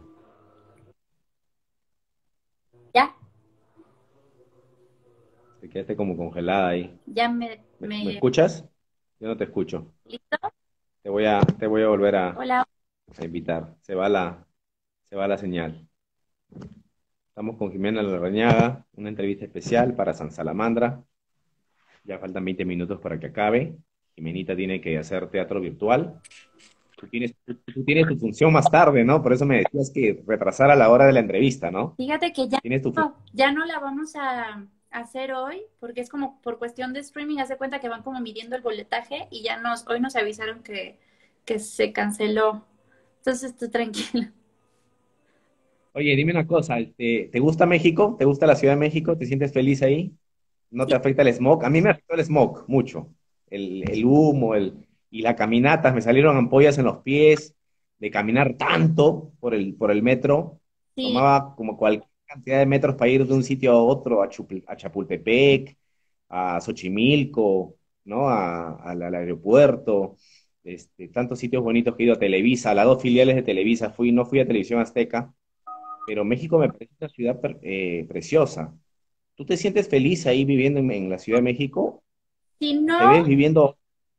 [SPEAKER 2] Ya,
[SPEAKER 3] Te quedaste como congelada ahí.
[SPEAKER 2] ya me,
[SPEAKER 3] ¿Me, me
[SPEAKER 2] me
[SPEAKER 3] escuchas? Yo no te escucho.
[SPEAKER 2] ¿listo?
[SPEAKER 3] Te voy a, te voy a volver a,
[SPEAKER 2] Hola,
[SPEAKER 3] a invitar. Se va la, se va la señal. Estamos con Jimena Larrañaga, una entrevista especial para San Salamandra. Ya faltan veinte minutos para que acabe. Jimenita tiene que hacer teatro virtual. Tú tienes, tú, tú tienes tu función más tarde, ¿no? Por eso me decías que retrasara la hora de la entrevista, ¿no?
[SPEAKER 2] fíjate que ya
[SPEAKER 3] Tienes tu función.
[SPEAKER 2] no, ya no la vamos a hacer hoy porque es como por cuestión de streaming, hace cuenta que van como midiendo el boletaje y ya nos, hoy nos avisaron que, que se canceló. Entonces tú tranquila.
[SPEAKER 3] Oye, dime una cosa, ¿te, te gusta México? ¿Te gusta la Ciudad de México? ¿Te sientes feliz ahí? ¿No te
[SPEAKER 2] Sí,
[SPEAKER 3] afecta el smog? A mí me afectó el smog mucho. El, el humo, el, y las caminatas, me salieron ampollas en los pies de caminar tanto por el, por el metro.
[SPEAKER 2] sí,
[SPEAKER 3] Tomaba como cualquier cantidad de metros para ir de un sitio a otro, a, Chupl- a Chapultepec, a Xochimilco, ¿no? A- al, al aeropuerto. Este, tantos sitios bonitos que he ido a Televisa, a las dos filiales de Televisa fui, no fui a Televisión Azteca, pero México me parece una ciudad per- eh, preciosa. ¿Tú te sientes feliz ahí viviendo en, en la Ciudad de México?
[SPEAKER 2] si
[SPEAKER 3] ¿Te
[SPEAKER 2] no,
[SPEAKER 3] ves viviendo?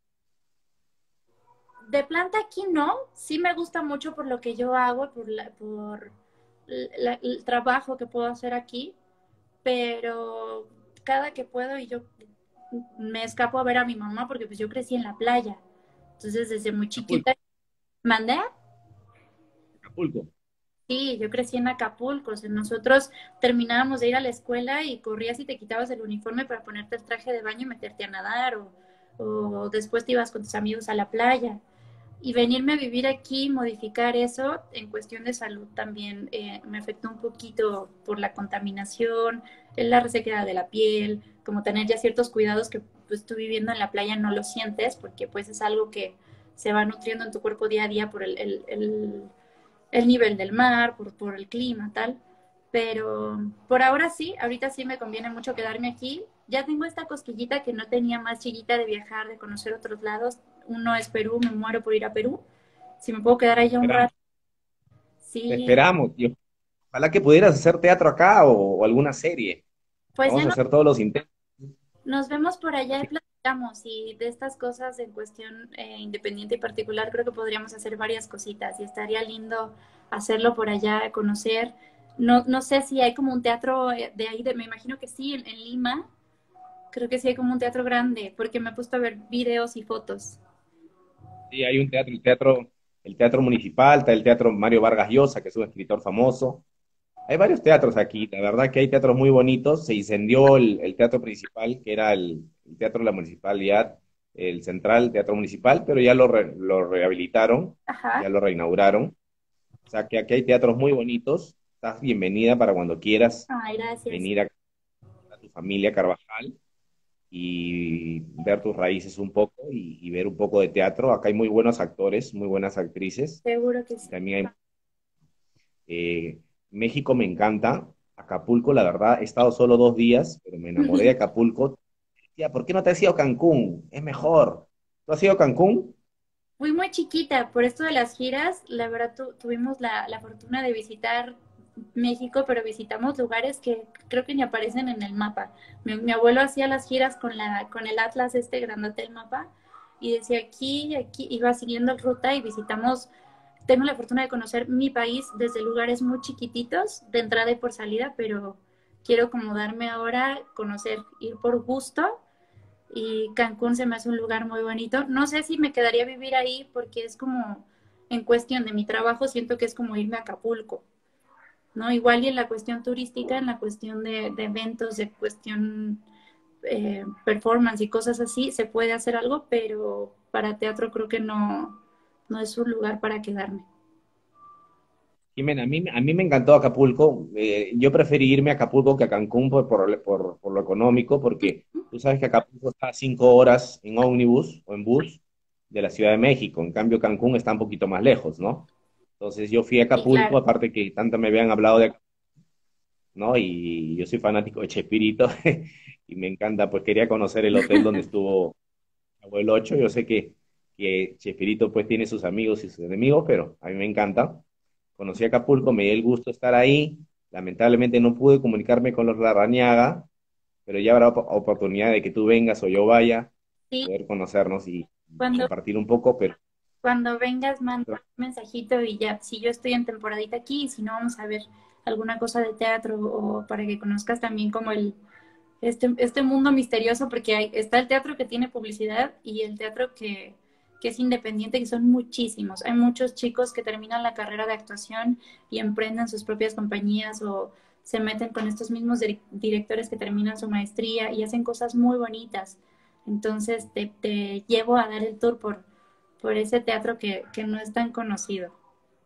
[SPEAKER 2] de planta aquí no, sí me gusta mucho por lo que yo hago, por, la, por la, el trabajo que puedo hacer aquí, pero cada que puedo y yo me escapo a ver a mi mamá porque pues yo crecí en la playa. Entonces desde muy
[SPEAKER 3] Acapulco,
[SPEAKER 2] chiquita mandé.
[SPEAKER 3] Acapulco.
[SPEAKER 2] Sí, yo crecí en Acapulco. O sea, nosotros terminábamos de ir a la escuela y corrías y te quitabas el uniforme para ponerte el traje de baño y meterte a nadar o, o después te ibas con tus amigos a la playa. Y venirme a vivir aquí, modificar eso en cuestión de salud también eh, me afectó un poquito por la contaminación, la resequedad de la piel, como tener ya ciertos cuidados que pues tú viviendo en la playa no lo sientes porque pues es algo que se va nutriendo en tu cuerpo día a día por el, el, el, el nivel del mar, por, por el clima, tal. Pero por ahora sí, ahorita sí me conviene mucho quedarme aquí ya tengo esta cosquillita que no tenía más chiquita de viajar, de conocer otros lados. Uno es Perú, me muero por ir a Perú. Si me puedo quedar allá un
[SPEAKER 3] Esperamos,
[SPEAKER 2] rato,
[SPEAKER 3] te
[SPEAKER 2] sí.
[SPEAKER 3] esperamos. Y ojalá que pudieras hacer teatro acá o, o alguna serie.
[SPEAKER 2] Pues ya
[SPEAKER 3] Vamos a
[SPEAKER 2] no,
[SPEAKER 3] hacer todos los intentos.
[SPEAKER 2] nos vemos por allá y platicamos. Y de estas cosas en cuestión eh, independiente y particular, creo que podríamos hacer varias cositas y estaría lindo hacerlo por allá, conocer. No, no sé si hay como un teatro eh, de ahí, de, me imagino que sí, en, en Lima. Creo que sí hay como un teatro grande, porque me he puesto a ver videos y fotos.
[SPEAKER 3] Sí, hay un teatro, el teatro, el teatro municipal, está el teatro Mario Vargas Llosa, que es un escritor famoso. Hay varios teatros aquí, la verdad que hay teatros muy bonitos. Se incendió el, el teatro principal, que era el, el teatro de la municipalidad, el central teatro municipal, pero ya lo, re- lo rehabilitaron,
[SPEAKER 2] Ajá.
[SPEAKER 3] ya lo reinauguraron. O sea que aquí hay teatros muy bonitos. Estás bienvenida para cuando quieras
[SPEAKER 2] Ay, gracias.
[SPEAKER 3] venir a, a tu familia Carvajal y ver tus raíces un poco y, y ver un poco de teatro. Acá hay muy buenos actores, muy buenas actrices.
[SPEAKER 2] Seguro que
[SPEAKER 3] Y
[SPEAKER 2] sí.
[SPEAKER 3] también hay Eh, México me encanta. Acapulco, la verdad, he estado solo dos días, pero me enamoré de Acapulco. Tía, ¿por qué no te has ido a Cancún? Es mejor. ¿Tú has ido a Cancún?
[SPEAKER 2] Fui muy chiquita, por esto de las giras, la verdad tu, tuvimos la, la fortuna de visitar México, pero visitamos lugares que creo que ni aparecen en el mapa. Mi, mi abuelo hacía las giras con, la, con el atlas este grandote del mapa y decía aquí, aquí, iba siguiendo ruta y visitamos, tengo la fortuna de conocer mi país desde lugares muy chiquititos, de entrada y por salida, pero quiero como darme ahora, conocer, ir por gusto y Cancún se me hace un lugar muy bonito. No sé si me quedaría a vivir ahí porque es como, en cuestión de mi trabajo, siento que es como irme a Acapulco, ¿no? Igual y en la cuestión turística, en la cuestión de, de eventos, de cuestión eh, performance y cosas así, se puede hacer algo, pero para teatro creo que no, no es un lugar para quedarme.
[SPEAKER 3] Jimena, a mí, a mí me encantó Acapulco. Eh, yo preferí irme a Acapulco que a Cancún por, por, por, por lo económico, porque tú sabes que Acapulco está a cinco horas en ómnibus o en bus de la Ciudad de México. En cambio, Cancún está un poquito más lejos, ¿no? Entonces yo fui a
[SPEAKER 2] Sí,
[SPEAKER 3] Acapulco,
[SPEAKER 2] claro.
[SPEAKER 3] aparte que tanto me habían hablado de Acapulco, ¿no? Y yo soy fanático de Chespirito y me encanta, pues quería conocer el hotel donde estuvo Abuelo Ocho. Yo sé que, que Chespirito pues tiene sus amigos y sus enemigos, pero a mí me encanta. Conocí Acapulco, me dio el gusto de estar ahí. Lamentablemente no pude comunicarme con los Larrañaga, pero ya habrá op- oportunidad de que tú vengas o yo vaya,
[SPEAKER 2] Sí,
[SPEAKER 3] poder conocernos y, y
[SPEAKER 2] cuando,
[SPEAKER 3] compartir un poco, pero
[SPEAKER 2] cuando vengas, manda un mensajito y ya, si yo estoy en temporadita aquí, y si no, vamos a ver alguna cosa de teatro o para que conozcas también como el, este, este mundo misterioso, porque hay, está el teatro que tiene publicidad y el teatro que, que es independiente, que son muchísimos. Hay muchos chicos que terminan la carrera de actuación y emprenden sus propias compañías o se meten con estos mismos dir- directores que terminan su maestría y hacen cosas muy bonitas. Entonces te, te llevo a dar el tour por, por ese teatro que, que no es tan conocido.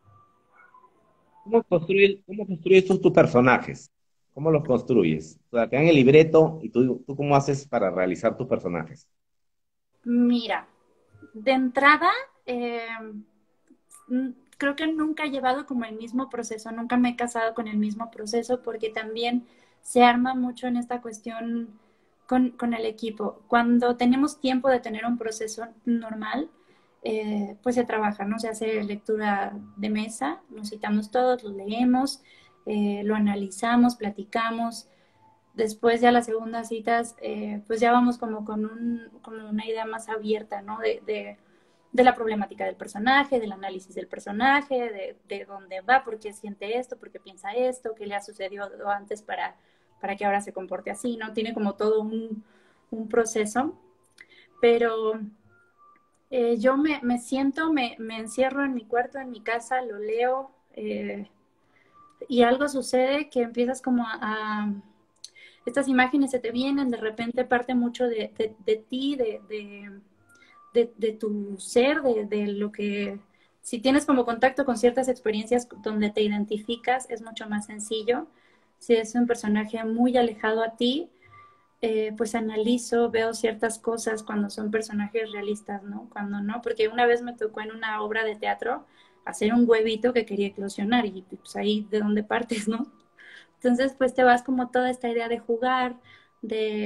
[SPEAKER 3] ¿cómo construyes, cómo construyes tú tus personajes? ¿Cómo los construyes? O sea, te dan el libreto y tú, tú cómo haces para realizar tus personajes.
[SPEAKER 2] Mira, de entrada, eh, mm, creo que nunca he llevado como el mismo proceso, nunca me he casado con el mismo proceso porque también se arma mucho en esta cuestión con, con el equipo. Cuando tenemos tiempo de tener un proceso normal, eh, pues se trabaja, ¿no? Se hace lectura de mesa, nos citamos todos, lo leemos, eh, lo analizamos, platicamos. Después ya las segundas citas, eh, pues ya vamos como con un, como una idea más abierta, ¿no? De, de de la problemática del personaje, del análisis del personaje, de, de dónde va, por qué siente esto, por qué piensa esto, qué le ha sucedido antes para, para que ahora se comporte así, ¿no? Tiene como todo un, un proceso, pero eh, yo me, me siento, me, me, encierro en mi cuarto, en mi casa, lo leo eh, y algo sucede que empiezas como a, a, estas imágenes se te vienen, de repente parte mucho de, de, de ti, de, de de, de tu ser, de, de, lo que, si tienes como contacto con ciertas experiencias donde te identificas, es mucho más sencillo. Si es un personaje muy alejado a ti, eh, pues analizo, veo ciertas cosas cuando son personajes realistas, ¿no? Cuando no, porque una vez me tocó en una obra de teatro hacer un huevito que quería eclosionar y pues ahí de dónde partes, ¿no? Entonces, pues te vas como toda esta idea de jugar, de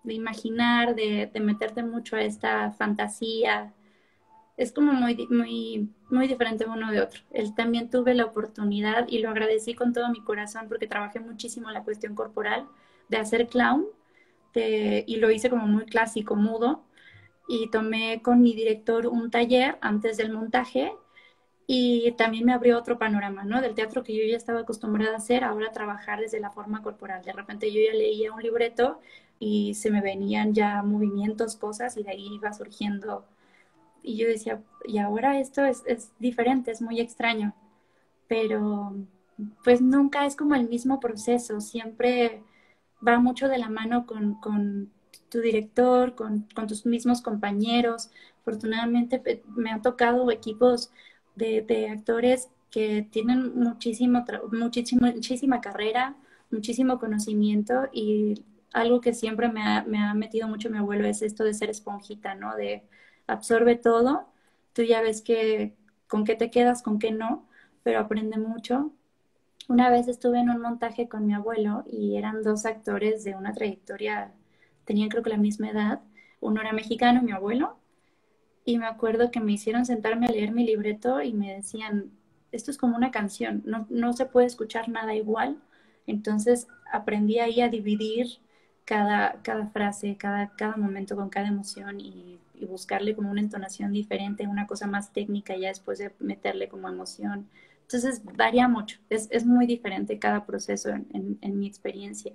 [SPEAKER 2] de imaginar, de, de meterte mucho a esta fantasía. Es como muy, di- muy, muy diferente uno de otro. Él también tuve la oportunidad y lo agradecí con todo mi corazón porque trabajé muchísimo en la cuestión corporal de hacer clown de- y lo hice como muy clásico, mudo. Y tomé con mi director un taller antes del montaje y también me abrió otro panorama, ¿no? Del teatro que yo ya estaba acostumbrada a hacer, ahora trabajar desde la forma corporal. De repente yo ya leía un libreto y se me venían ya movimientos, cosas, y de ahí iba surgiendo. Y yo decía, y ahora esto es, es diferente, es muy extraño, pero pues nunca es como el mismo proceso, siempre va mucho de la mano con, con tu director, con, con, tus mismos compañeros. Afortunadamente me han tocado equipos de, de actores que tienen muchísimo, muchísimo, muchísima carrera, muchísimo conocimiento y algo que siempre me ha, me ha metido mucho mi abuelo es esto de ser esponjita, ¿no? De absorbe todo, tú ya ves que con qué te quedas, con qué no, pero aprende mucho. Una vez estuve en un montaje con mi abuelo y eran dos actores de una trayectoria, tenían creo que la misma edad. Uno era mexicano, mi abuelo, y me acuerdo que me hicieron sentarme a leer mi libreto y me decían, esto es como una canción, no, no se puede escuchar nada igual. Entonces aprendí ahí a dividir cada, cada frase, cada, cada momento con cada emoción y, y buscarle como una entonación diferente, una cosa más técnica ya después de meterle como emoción. Entonces varía mucho, es, es muy diferente cada proceso en, en, en mi experiencia.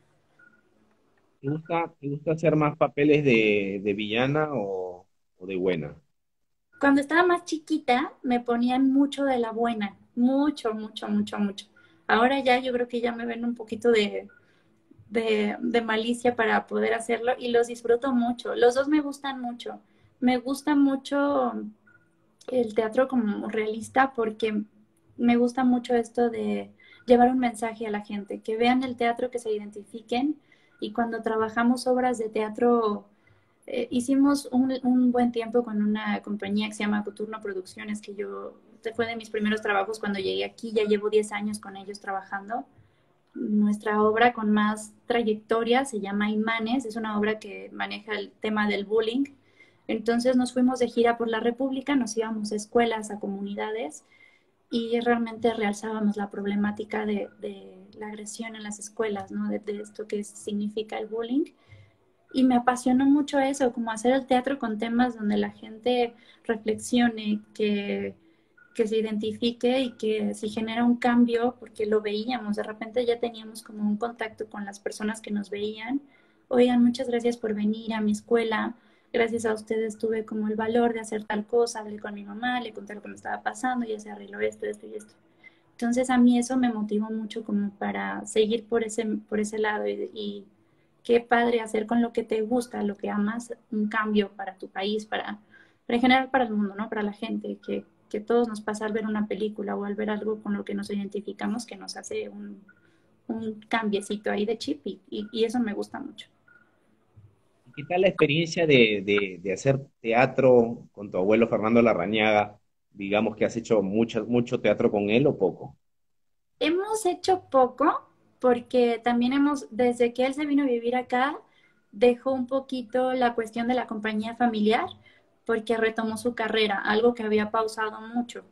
[SPEAKER 3] ¿Te gusta, te gusta hacer más papeles de, de villana o, o de buena?
[SPEAKER 2] Cuando estaba más chiquita me ponían mucho de la buena, mucho, mucho, mucho, mucho. Ahora ya yo creo que ya me ven un poquito de, de, de malicia para poder hacerlo y los disfruto mucho. Los dos me gustan mucho. Me gusta mucho el teatro como realista porque me gusta mucho esto de llevar un mensaje a la gente, que vean el teatro, que se identifiquen y cuando trabajamos obras de teatro eh, hicimos un, un, buen tiempo con una compañía que se llama Coturno Producciones, que yo, fue de mis primeros trabajos cuando llegué aquí, ya llevo diez años con ellos trabajando. Nuestra obra con más trayectoria se llama Imanes, es una obra que maneja el tema del bullying. Entonces nos fuimos de gira por la República, nos íbamos a escuelas, a comunidades y realmente realzábamos la problemática de, de la agresión en las escuelas, ¿no? De, de esto que significa el bullying y me apasionó mucho eso, como hacer el teatro con temas donde la gente reflexione, que, que se identifique y que si genera un cambio, porque lo veíamos, de repente ya teníamos como un contacto con las personas que nos veían. Oigan, muchas gracias por venir a mi escuela, gracias a ustedes tuve como el valor de hacer tal cosa, hablé con mi mamá, le conté lo que me estaba pasando, ya se arregló esto, esto y esto. Entonces a mí eso me motivó mucho como para seguir por ese, por ese lado y, y qué padre hacer con lo que te gusta, lo que amas, un cambio para tu país, para, para en general para el mundo, ¿no? Para la gente, que, que todos nos pasa al ver una película o al ver algo con lo que nos identificamos que nos hace un, un cambiecito ahí de chip y, y, y eso me gusta mucho.
[SPEAKER 3] ¿Qué tal la experiencia de, de, de hacer teatro con tu abuelo Fernando Larrañaga? Digamos que has hecho mucho, mucho teatro con él o poco.
[SPEAKER 2] Hemos hecho poco porque también hemos, desde que él se vino a vivir acá, dejó un poquito la cuestión de la compañía familiar porque retomó su carrera, algo que había pausado mucho.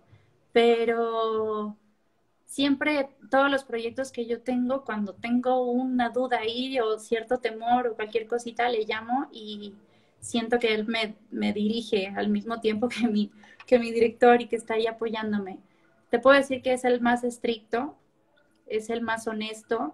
[SPEAKER 2] Pero siempre todos los proyectos que yo tengo, cuando tengo una duda ahí o cierto temor o cualquier cosita, le llamo y siento que él me, me dirige al mismo tiempo que mi, que mi director y que está ahí apoyándome. Te puedo decir que es el más estricto, es el más honesto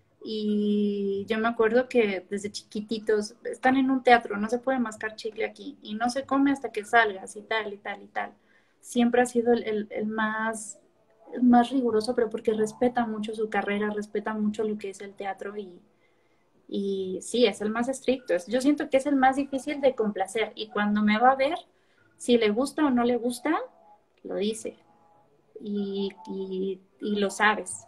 [SPEAKER 2] y yo me acuerdo que desde chiquititos están en un teatro, no se puede mascar chicle aquí y no se come hasta que salgas y tal y tal y tal. Siempre ha sido el, el, el más, el más riguroso, pero porque respeta mucho su carrera, respeta mucho lo que es el teatro y, y sí, es el más estricto. Yo siento que es el más difícil de complacer y cuando me va a ver, si le gusta o no le gusta, lo dice y, y, y lo sabes.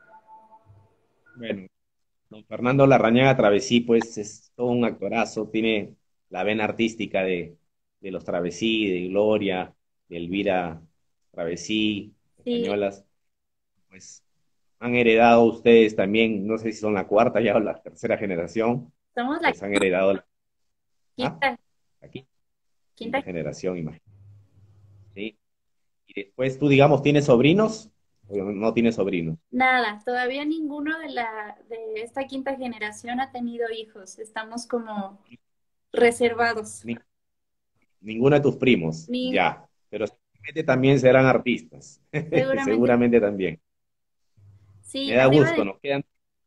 [SPEAKER 3] Bueno, don Fernando Larrañaga Travesí, pues es todo un actorazo, tiene la vena artística de, de los Travesí, de Gloria, de Elvira Travesí,
[SPEAKER 2] Sí,
[SPEAKER 3] españolas, pues han heredado ustedes también, no sé si son la cuarta ya o la tercera generación,
[SPEAKER 2] Somos la
[SPEAKER 3] les han heredado la, ah,
[SPEAKER 2] quinta,
[SPEAKER 3] aquí, quinta
[SPEAKER 2] quinta.
[SPEAKER 3] generación, imagínate. ¿Sí? Y después tú, digamos, ¿tienes sobrinos? ¿O no no tienes sobrinos?
[SPEAKER 2] Nada, todavía ninguno de la de esta quinta generación ha tenido hijos. Estamos como reservados.
[SPEAKER 3] Ni- ninguno de tus primos,
[SPEAKER 2] Ni
[SPEAKER 3] ya. Pero seguramente también serán artistas.
[SPEAKER 2] seguramente
[SPEAKER 3] Seguramente también. Me
[SPEAKER 2] sí,
[SPEAKER 3] da
[SPEAKER 2] arriba
[SPEAKER 3] gusto,
[SPEAKER 2] de
[SPEAKER 3] nos quedan,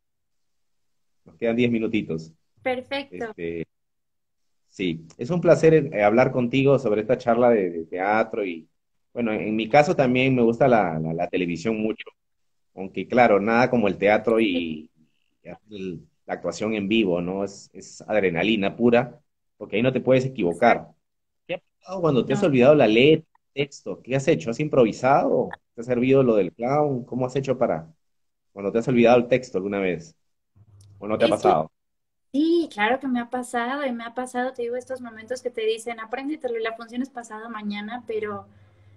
[SPEAKER 3] nos quedan diez minutitos.
[SPEAKER 2] perfecto.
[SPEAKER 3] Este, sí, es un placer eh, hablar contigo sobre esta charla de, de teatro y, bueno, en mi caso también me gusta la, la- la televisión mucho, aunque claro, nada como el teatro y, y el- la actuación en vivo, ¿no? Es, es adrenalina pura, porque ahí no te puedes equivocar. ¿Qué ha pasado cuando te has
[SPEAKER 2] No,
[SPEAKER 3] olvidado la letra, el texto? ¿Qué has hecho? ¿Has improvisado? ¿Te ha servido lo del clown? ¿Cómo has hecho para cuando te has olvidado el texto alguna vez? ¿O no te ha
[SPEAKER 2] es que
[SPEAKER 3] pasado?
[SPEAKER 2] sí, claro que me ha pasado y me ha pasado, te digo, estos momentos que te dicen, apréndetelo y la función es pasado mañana, pero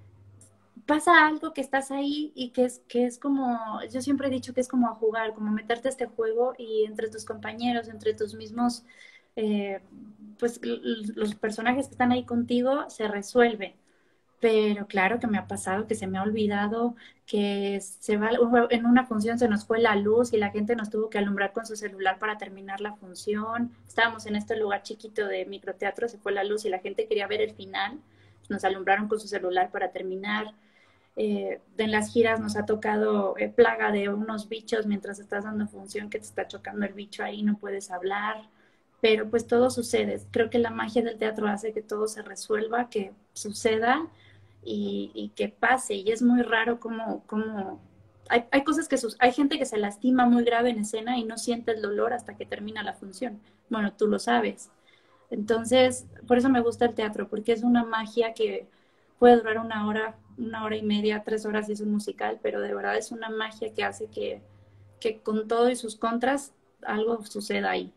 [SPEAKER 2] pasa algo que estás ahí y que es, que es como, yo siempre he dicho que es como a jugar, como meterte a este juego y entre tus compañeros, entre tus mismos, eh, pues los personajes que están ahí contigo se resuelve. Pero claro que me ha pasado, que se me ha olvidado, que se va, en una función se nos fue la luz y la gente nos tuvo que alumbrar con su celular para terminar la función. Estábamos en este lugar chiquito de microteatro, se fue la luz y la gente quería ver el final. Nos alumbraron con su celular para terminar. Eh, en las giras nos ha tocado eh, plaga de unos bichos mientras estás dando función que te está chocando el bicho ahí, no puedes hablar, pero pues todo sucede. Creo que la magia del teatro hace que todo se resuelva, que suceda y, y que pase. Y es muy raro como, como hay, hay cosas que sus, hay gente que se lastima muy grave en escena y no siente el dolor hasta que termina la función. Bueno, tú lo sabes. Entonces, por eso me gusta el teatro, porque es una magia que puede durar una hora, una hora y media, tres horas si es un musical, pero de verdad es una magia que hace que, que con todo y sus contras algo suceda ahí.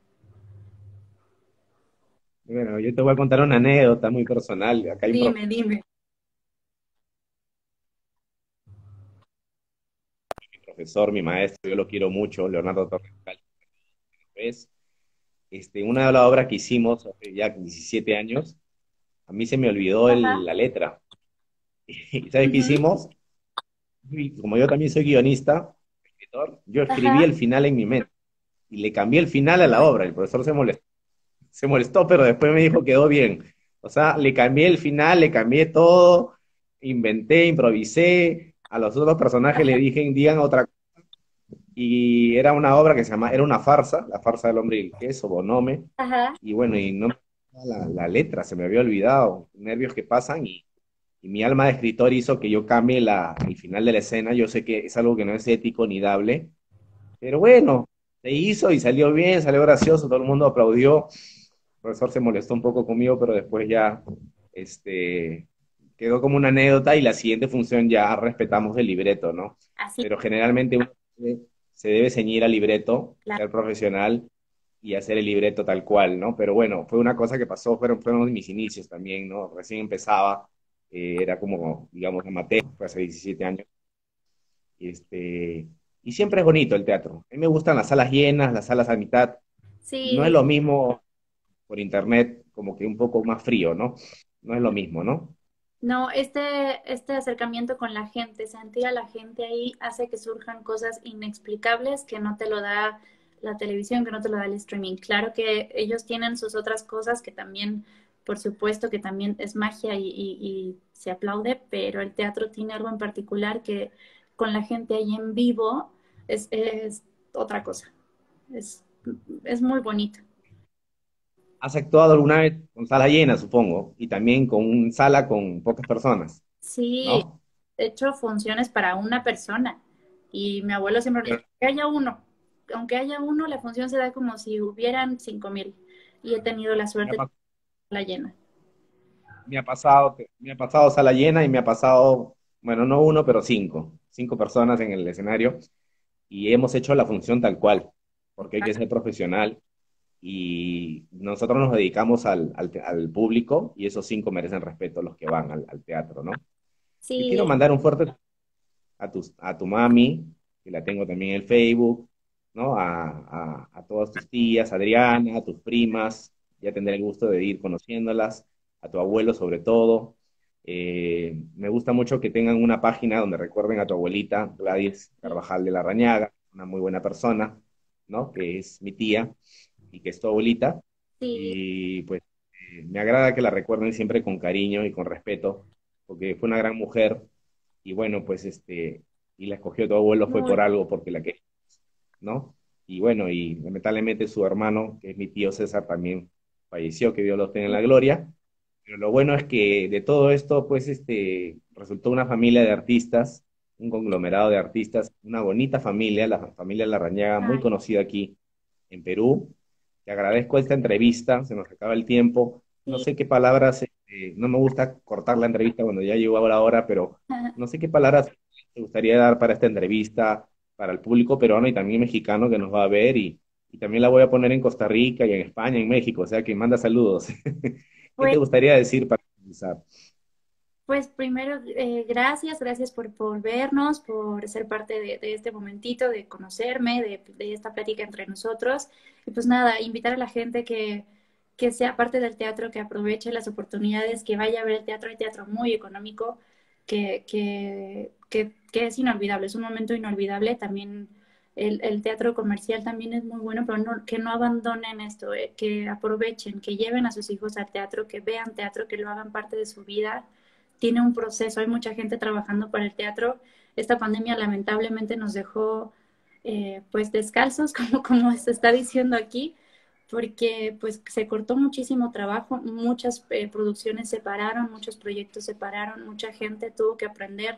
[SPEAKER 3] Bueno, yo te voy a contar una anécdota muy personal. Acá hay un
[SPEAKER 2] Dime, dime.
[SPEAKER 3] profesor, mi maestro, yo lo quiero mucho, Leonardo Torres. ¿Ves? Este, una de las obras que hicimos hace ya diecisiete años, a mí se me olvidó el-
[SPEAKER 2] Ajá.
[SPEAKER 3] la letra. ¿Y sabes qué
[SPEAKER 2] Ujú.
[SPEAKER 3] hicimos? Y como yo también soy guionista, escritor, yo escribí
[SPEAKER 2] Ajá.
[SPEAKER 3] el final en mi mente y le cambié el final a la
[SPEAKER 2] Ay,
[SPEAKER 3] obra. El profesor se molestó, se molestó, pero después me dijo quedó bien. O sea, le cambié el final, le cambié todo, inventé, improvisé. A los otros personajes le
[SPEAKER 2] ajá.
[SPEAKER 3] dije, digan otra cosa. Y era una obra que se llama, era una farsa, la farsa del hombre y el queso, Bonome.
[SPEAKER 2] Ajá.
[SPEAKER 3] Y bueno, y no me la, la letra, se me había olvidado, nervios que pasan y, y mi alma de escritor hizo que yo cambie la, el final de la escena. Yo sé que es algo que no es ético ni dable, pero bueno, se hizo y salió bien, salió gracioso, todo el mundo aplaudió. El profesor se molestó un poco conmigo, pero después ya este, quedó como una anécdota y la siguiente función ya respetamos el libreto, ¿no?
[SPEAKER 2] Así,
[SPEAKER 3] Pero generalmente uno se debe ceñir al libreto,
[SPEAKER 2] claro.
[SPEAKER 3] ser profesional y hacer el libreto tal cual, ¿no? Pero bueno, fue una cosa que pasó, fueron, fueron mis inicios también, ¿no? Recién empezaba, eh, era como, digamos, amateur, fue hace diecisiete años. Este, y siempre es bonito el teatro. A mí me gustan las salas llenas, las salas a mitad. No es
[SPEAKER 2] Sí,
[SPEAKER 3] lo mismo por internet, como que un poco más frío, ¿no? No es lo mismo, ¿no?
[SPEAKER 2] no, este, este acercamiento con la gente, sentir a la gente ahí hace que surjan cosas inexplicables que no te lo da la televisión, que no te lo da el streaming. Claro que ellos tienen sus otras cosas que también, por supuesto, que también es magia y, y- y se aplaude, pero el teatro tiene algo en particular que con la gente ahí en vivo es, es otra cosa. Es, es muy bonito.
[SPEAKER 3] ¿Has actuado alguna vez con sala llena, supongo? Y también con un sala con pocas personas,
[SPEAKER 2] Sí,
[SPEAKER 3] ¿no?
[SPEAKER 2] he hecho funciones para una persona y mi abuelo siempre me
[SPEAKER 3] Pero
[SPEAKER 2] dice que haya uno, aunque haya uno, la función se da como si hubieran cinco mil y he tenido la
[SPEAKER 3] me ha,
[SPEAKER 2] suerte de
[SPEAKER 3] pas-
[SPEAKER 2] la llena.
[SPEAKER 3] me ha pasado, me ha pasado sala llena y me ha pasado, bueno, no uno, pero cinco, cinco personas en el escenario y hemos hecho la función tal cual, porque hay que ser profesional y nosotros nos dedicamos al, al, te- al público y esos cinco merecen respeto los que van al, al teatro, ¿no? Yo
[SPEAKER 2] Sí,
[SPEAKER 3] quiero
[SPEAKER 2] es-
[SPEAKER 3] mandar un fuerte a tu, a tu mami, que la tengo también en el Facebook, ¿no? A, a, a todas tus tías, Adriana, a tus primas, ya tendré el gusto de ir conociéndolas, a tu abuelo sobre todo. Eh, me gusta mucho que tengan una página donde recuerden a tu abuelita, Gladys Carvajal de la Rañaga, una muy buena persona, ¿no? Que es mi tía y que es tu abuelita.
[SPEAKER 2] Sí,
[SPEAKER 3] Y pues eh, me agrada que la recuerden siempre con cariño y con respeto, porque fue una gran mujer y bueno, pues este, y la escogió tu abuelo fue por
[SPEAKER 2] muy,
[SPEAKER 3] algo, porque la que, ¿no? Y bueno, y lamentablemente su hermano, que es mi tío César, también falleció, que Dios los tenga en la gloria. Pero lo bueno es que de todo esto, pues, este, resultó una familia de artistas, un conglomerado de artistas, una bonita familia, la familia Larrañaga, muy
[SPEAKER 2] ay,
[SPEAKER 3] conocida aquí en Perú. Te agradezco esta entrevista, se nos acaba el tiempo. No
[SPEAKER 2] sí.
[SPEAKER 3] sé qué palabras, este, no me gusta cortar la entrevista cuando ya llegó la hora, pero no sé qué palabras te gustaría dar para esta entrevista, para el público peruano y también mexicano que nos va a ver, y, y también la voy a poner en Costa Rica y en España, en México, o sea que manda saludos. ¿Qué te
[SPEAKER 2] Pues,
[SPEAKER 3] gustaría decir para comenzar?
[SPEAKER 2] pues primero, eh, gracias, gracias por, por vernos, por ser parte de, de este momentito, de conocerme, de, de esta plática entre nosotros. Y pues nada, invitar a la gente que, que sea parte del teatro, que aproveche las oportunidades, que vaya a ver el teatro. Hay teatro muy económico, que, que, que, que es inolvidable, es un momento inolvidable. También el, el teatro comercial también es muy bueno, pero no, que no abandonen esto, eh, que aprovechen, que lleven a sus hijos al teatro, que vean teatro, que lo hagan parte de su vida. Tiene un proceso, hay mucha gente trabajando para el teatro. Esta pandemia lamentablemente nos dejó eh, pues descalzos, como, como se está diciendo aquí, porque pues se cortó muchísimo trabajo, muchas eh, producciones se pararon, muchos proyectos se pararon, mucha gente tuvo que aprender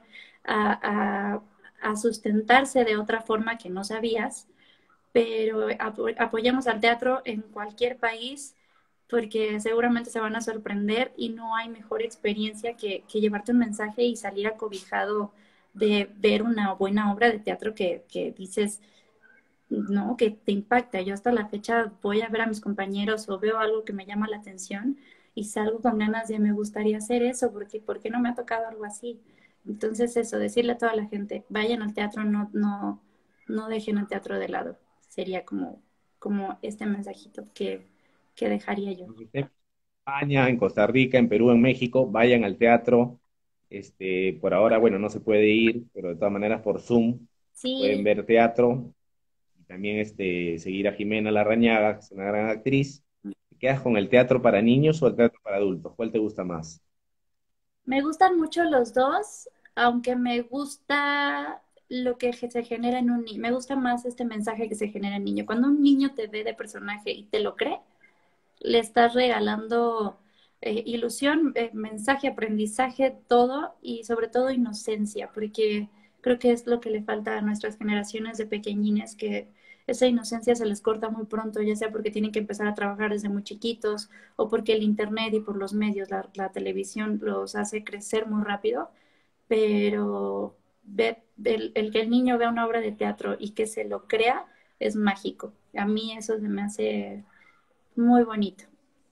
[SPEAKER 2] a, a, a sustentarse de otra forma que no sabías, pero apo apoyamos al teatro en cualquier país porque seguramente se van a sorprender y no hay mejor experiencia que, que llevarte un mensaje y salir acobijado de ver una buena obra de teatro que, que dices, no, que te impacta. Yo hasta la fecha voy a ver a mis compañeros o veo algo que me llama la atención y salgo con ganas de me gustaría hacer eso, porque ¿por qué no me ha tocado algo así? Entonces eso, decirle a toda la gente, vayan al teatro, no, no, no dejen el teatro de lado. Sería como, como este mensajito que, que dejaría yo.
[SPEAKER 3] En España, en Costa Rica, en Perú, en México, vayan al teatro. Este, por ahora, bueno, no se puede ir, pero de todas maneras por Zoom pueden
[SPEAKER 2] Sí,
[SPEAKER 3] ver teatro y también este, seguir a Jimena Larrañaga, que es una gran actriz. ¿Te quedas con el teatro para niños o el teatro para adultos? ¿Cuál te gusta más?
[SPEAKER 2] me gustan mucho los dos, aunque me gusta lo que se genera en un niño. Me gusta más este mensaje que se genera en niño. Cuando un niño te ve de personaje y te lo cree, le estás regalando eh, ilusión, eh, mensaje, aprendizaje, todo y sobre todo inocencia, porque creo que es lo que le falta a nuestras generaciones de pequeñines, que esa inocencia se les corta muy pronto, ya sea porque tienen que empezar a trabajar desde muy chiquitos o porque el internet y por los medios, la, la televisión los hace crecer muy rápido, pero ver, el, el, que el niño vea una obra de teatro y que se lo crea es mágico. A mí eso se me hace muy bonito.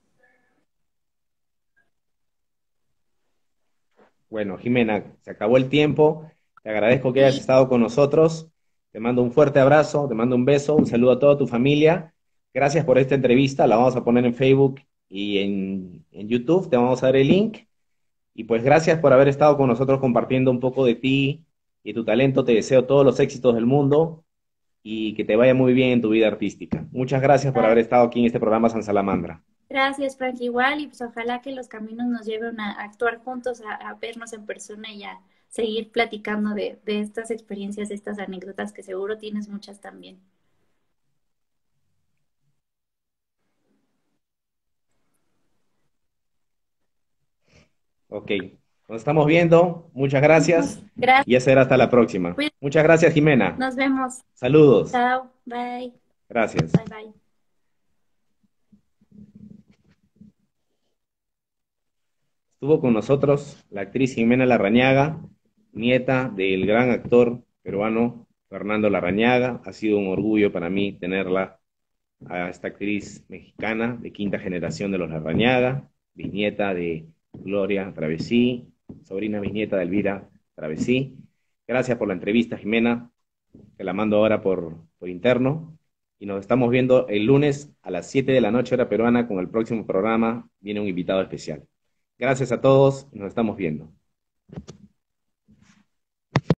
[SPEAKER 3] Bueno, Jimena, se acabó el tiempo. Te agradezco que hayas
[SPEAKER 2] Sí,
[SPEAKER 3] estado con nosotros. Te mando un fuerte abrazo, te mando un beso, un saludo a toda tu familia. Gracias por esta entrevista. La vamos a poner en Facebook y en, en YouTube. Te vamos a dar el link. Y pues gracias por haber estado con nosotros compartiendo un poco de ti y tu talento. Te deseo todos los éxitos del mundo y que te vaya muy bien en tu vida artística. Muchas gracias por haber estado aquí en este programa San Salamandra.
[SPEAKER 2] gracias, Frank, igual, y pues ojalá que los caminos nos lleven a, a actuar juntos, a, a, vernos en persona y a seguir platicando de, de estas experiencias, de estas anécdotas, que seguro tienes muchas también.
[SPEAKER 3] Ok, nos estamos viendo. Muchas gracias
[SPEAKER 2] Gracias,
[SPEAKER 3] y ya será hasta la próxima. Muchas gracias, Jimena.
[SPEAKER 2] nos vemos.
[SPEAKER 3] Saludos.
[SPEAKER 2] Chao, bye,
[SPEAKER 3] Gracias.
[SPEAKER 2] bye, bye.
[SPEAKER 3] Estuvo con nosotros la actriz Jimena Larrañaga, nieta del gran actor peruano Fernando Larrañaga. Ha sido un orgullo para mí tenerla, a esta actriz mexicana de quinta generación de los Larrañaga, bisnieta de Gloria Travesí, sobrina bisnieta de Elvira Travesí. Gracias por la entrevista, Jimena. Te la mando ahora por, por interno. Y nos estamos viendo el lunes a las siete de la noche, hora peruana, con el próximo programa. Viene un invitado especial. Gracias a todos, nos estamos viendo.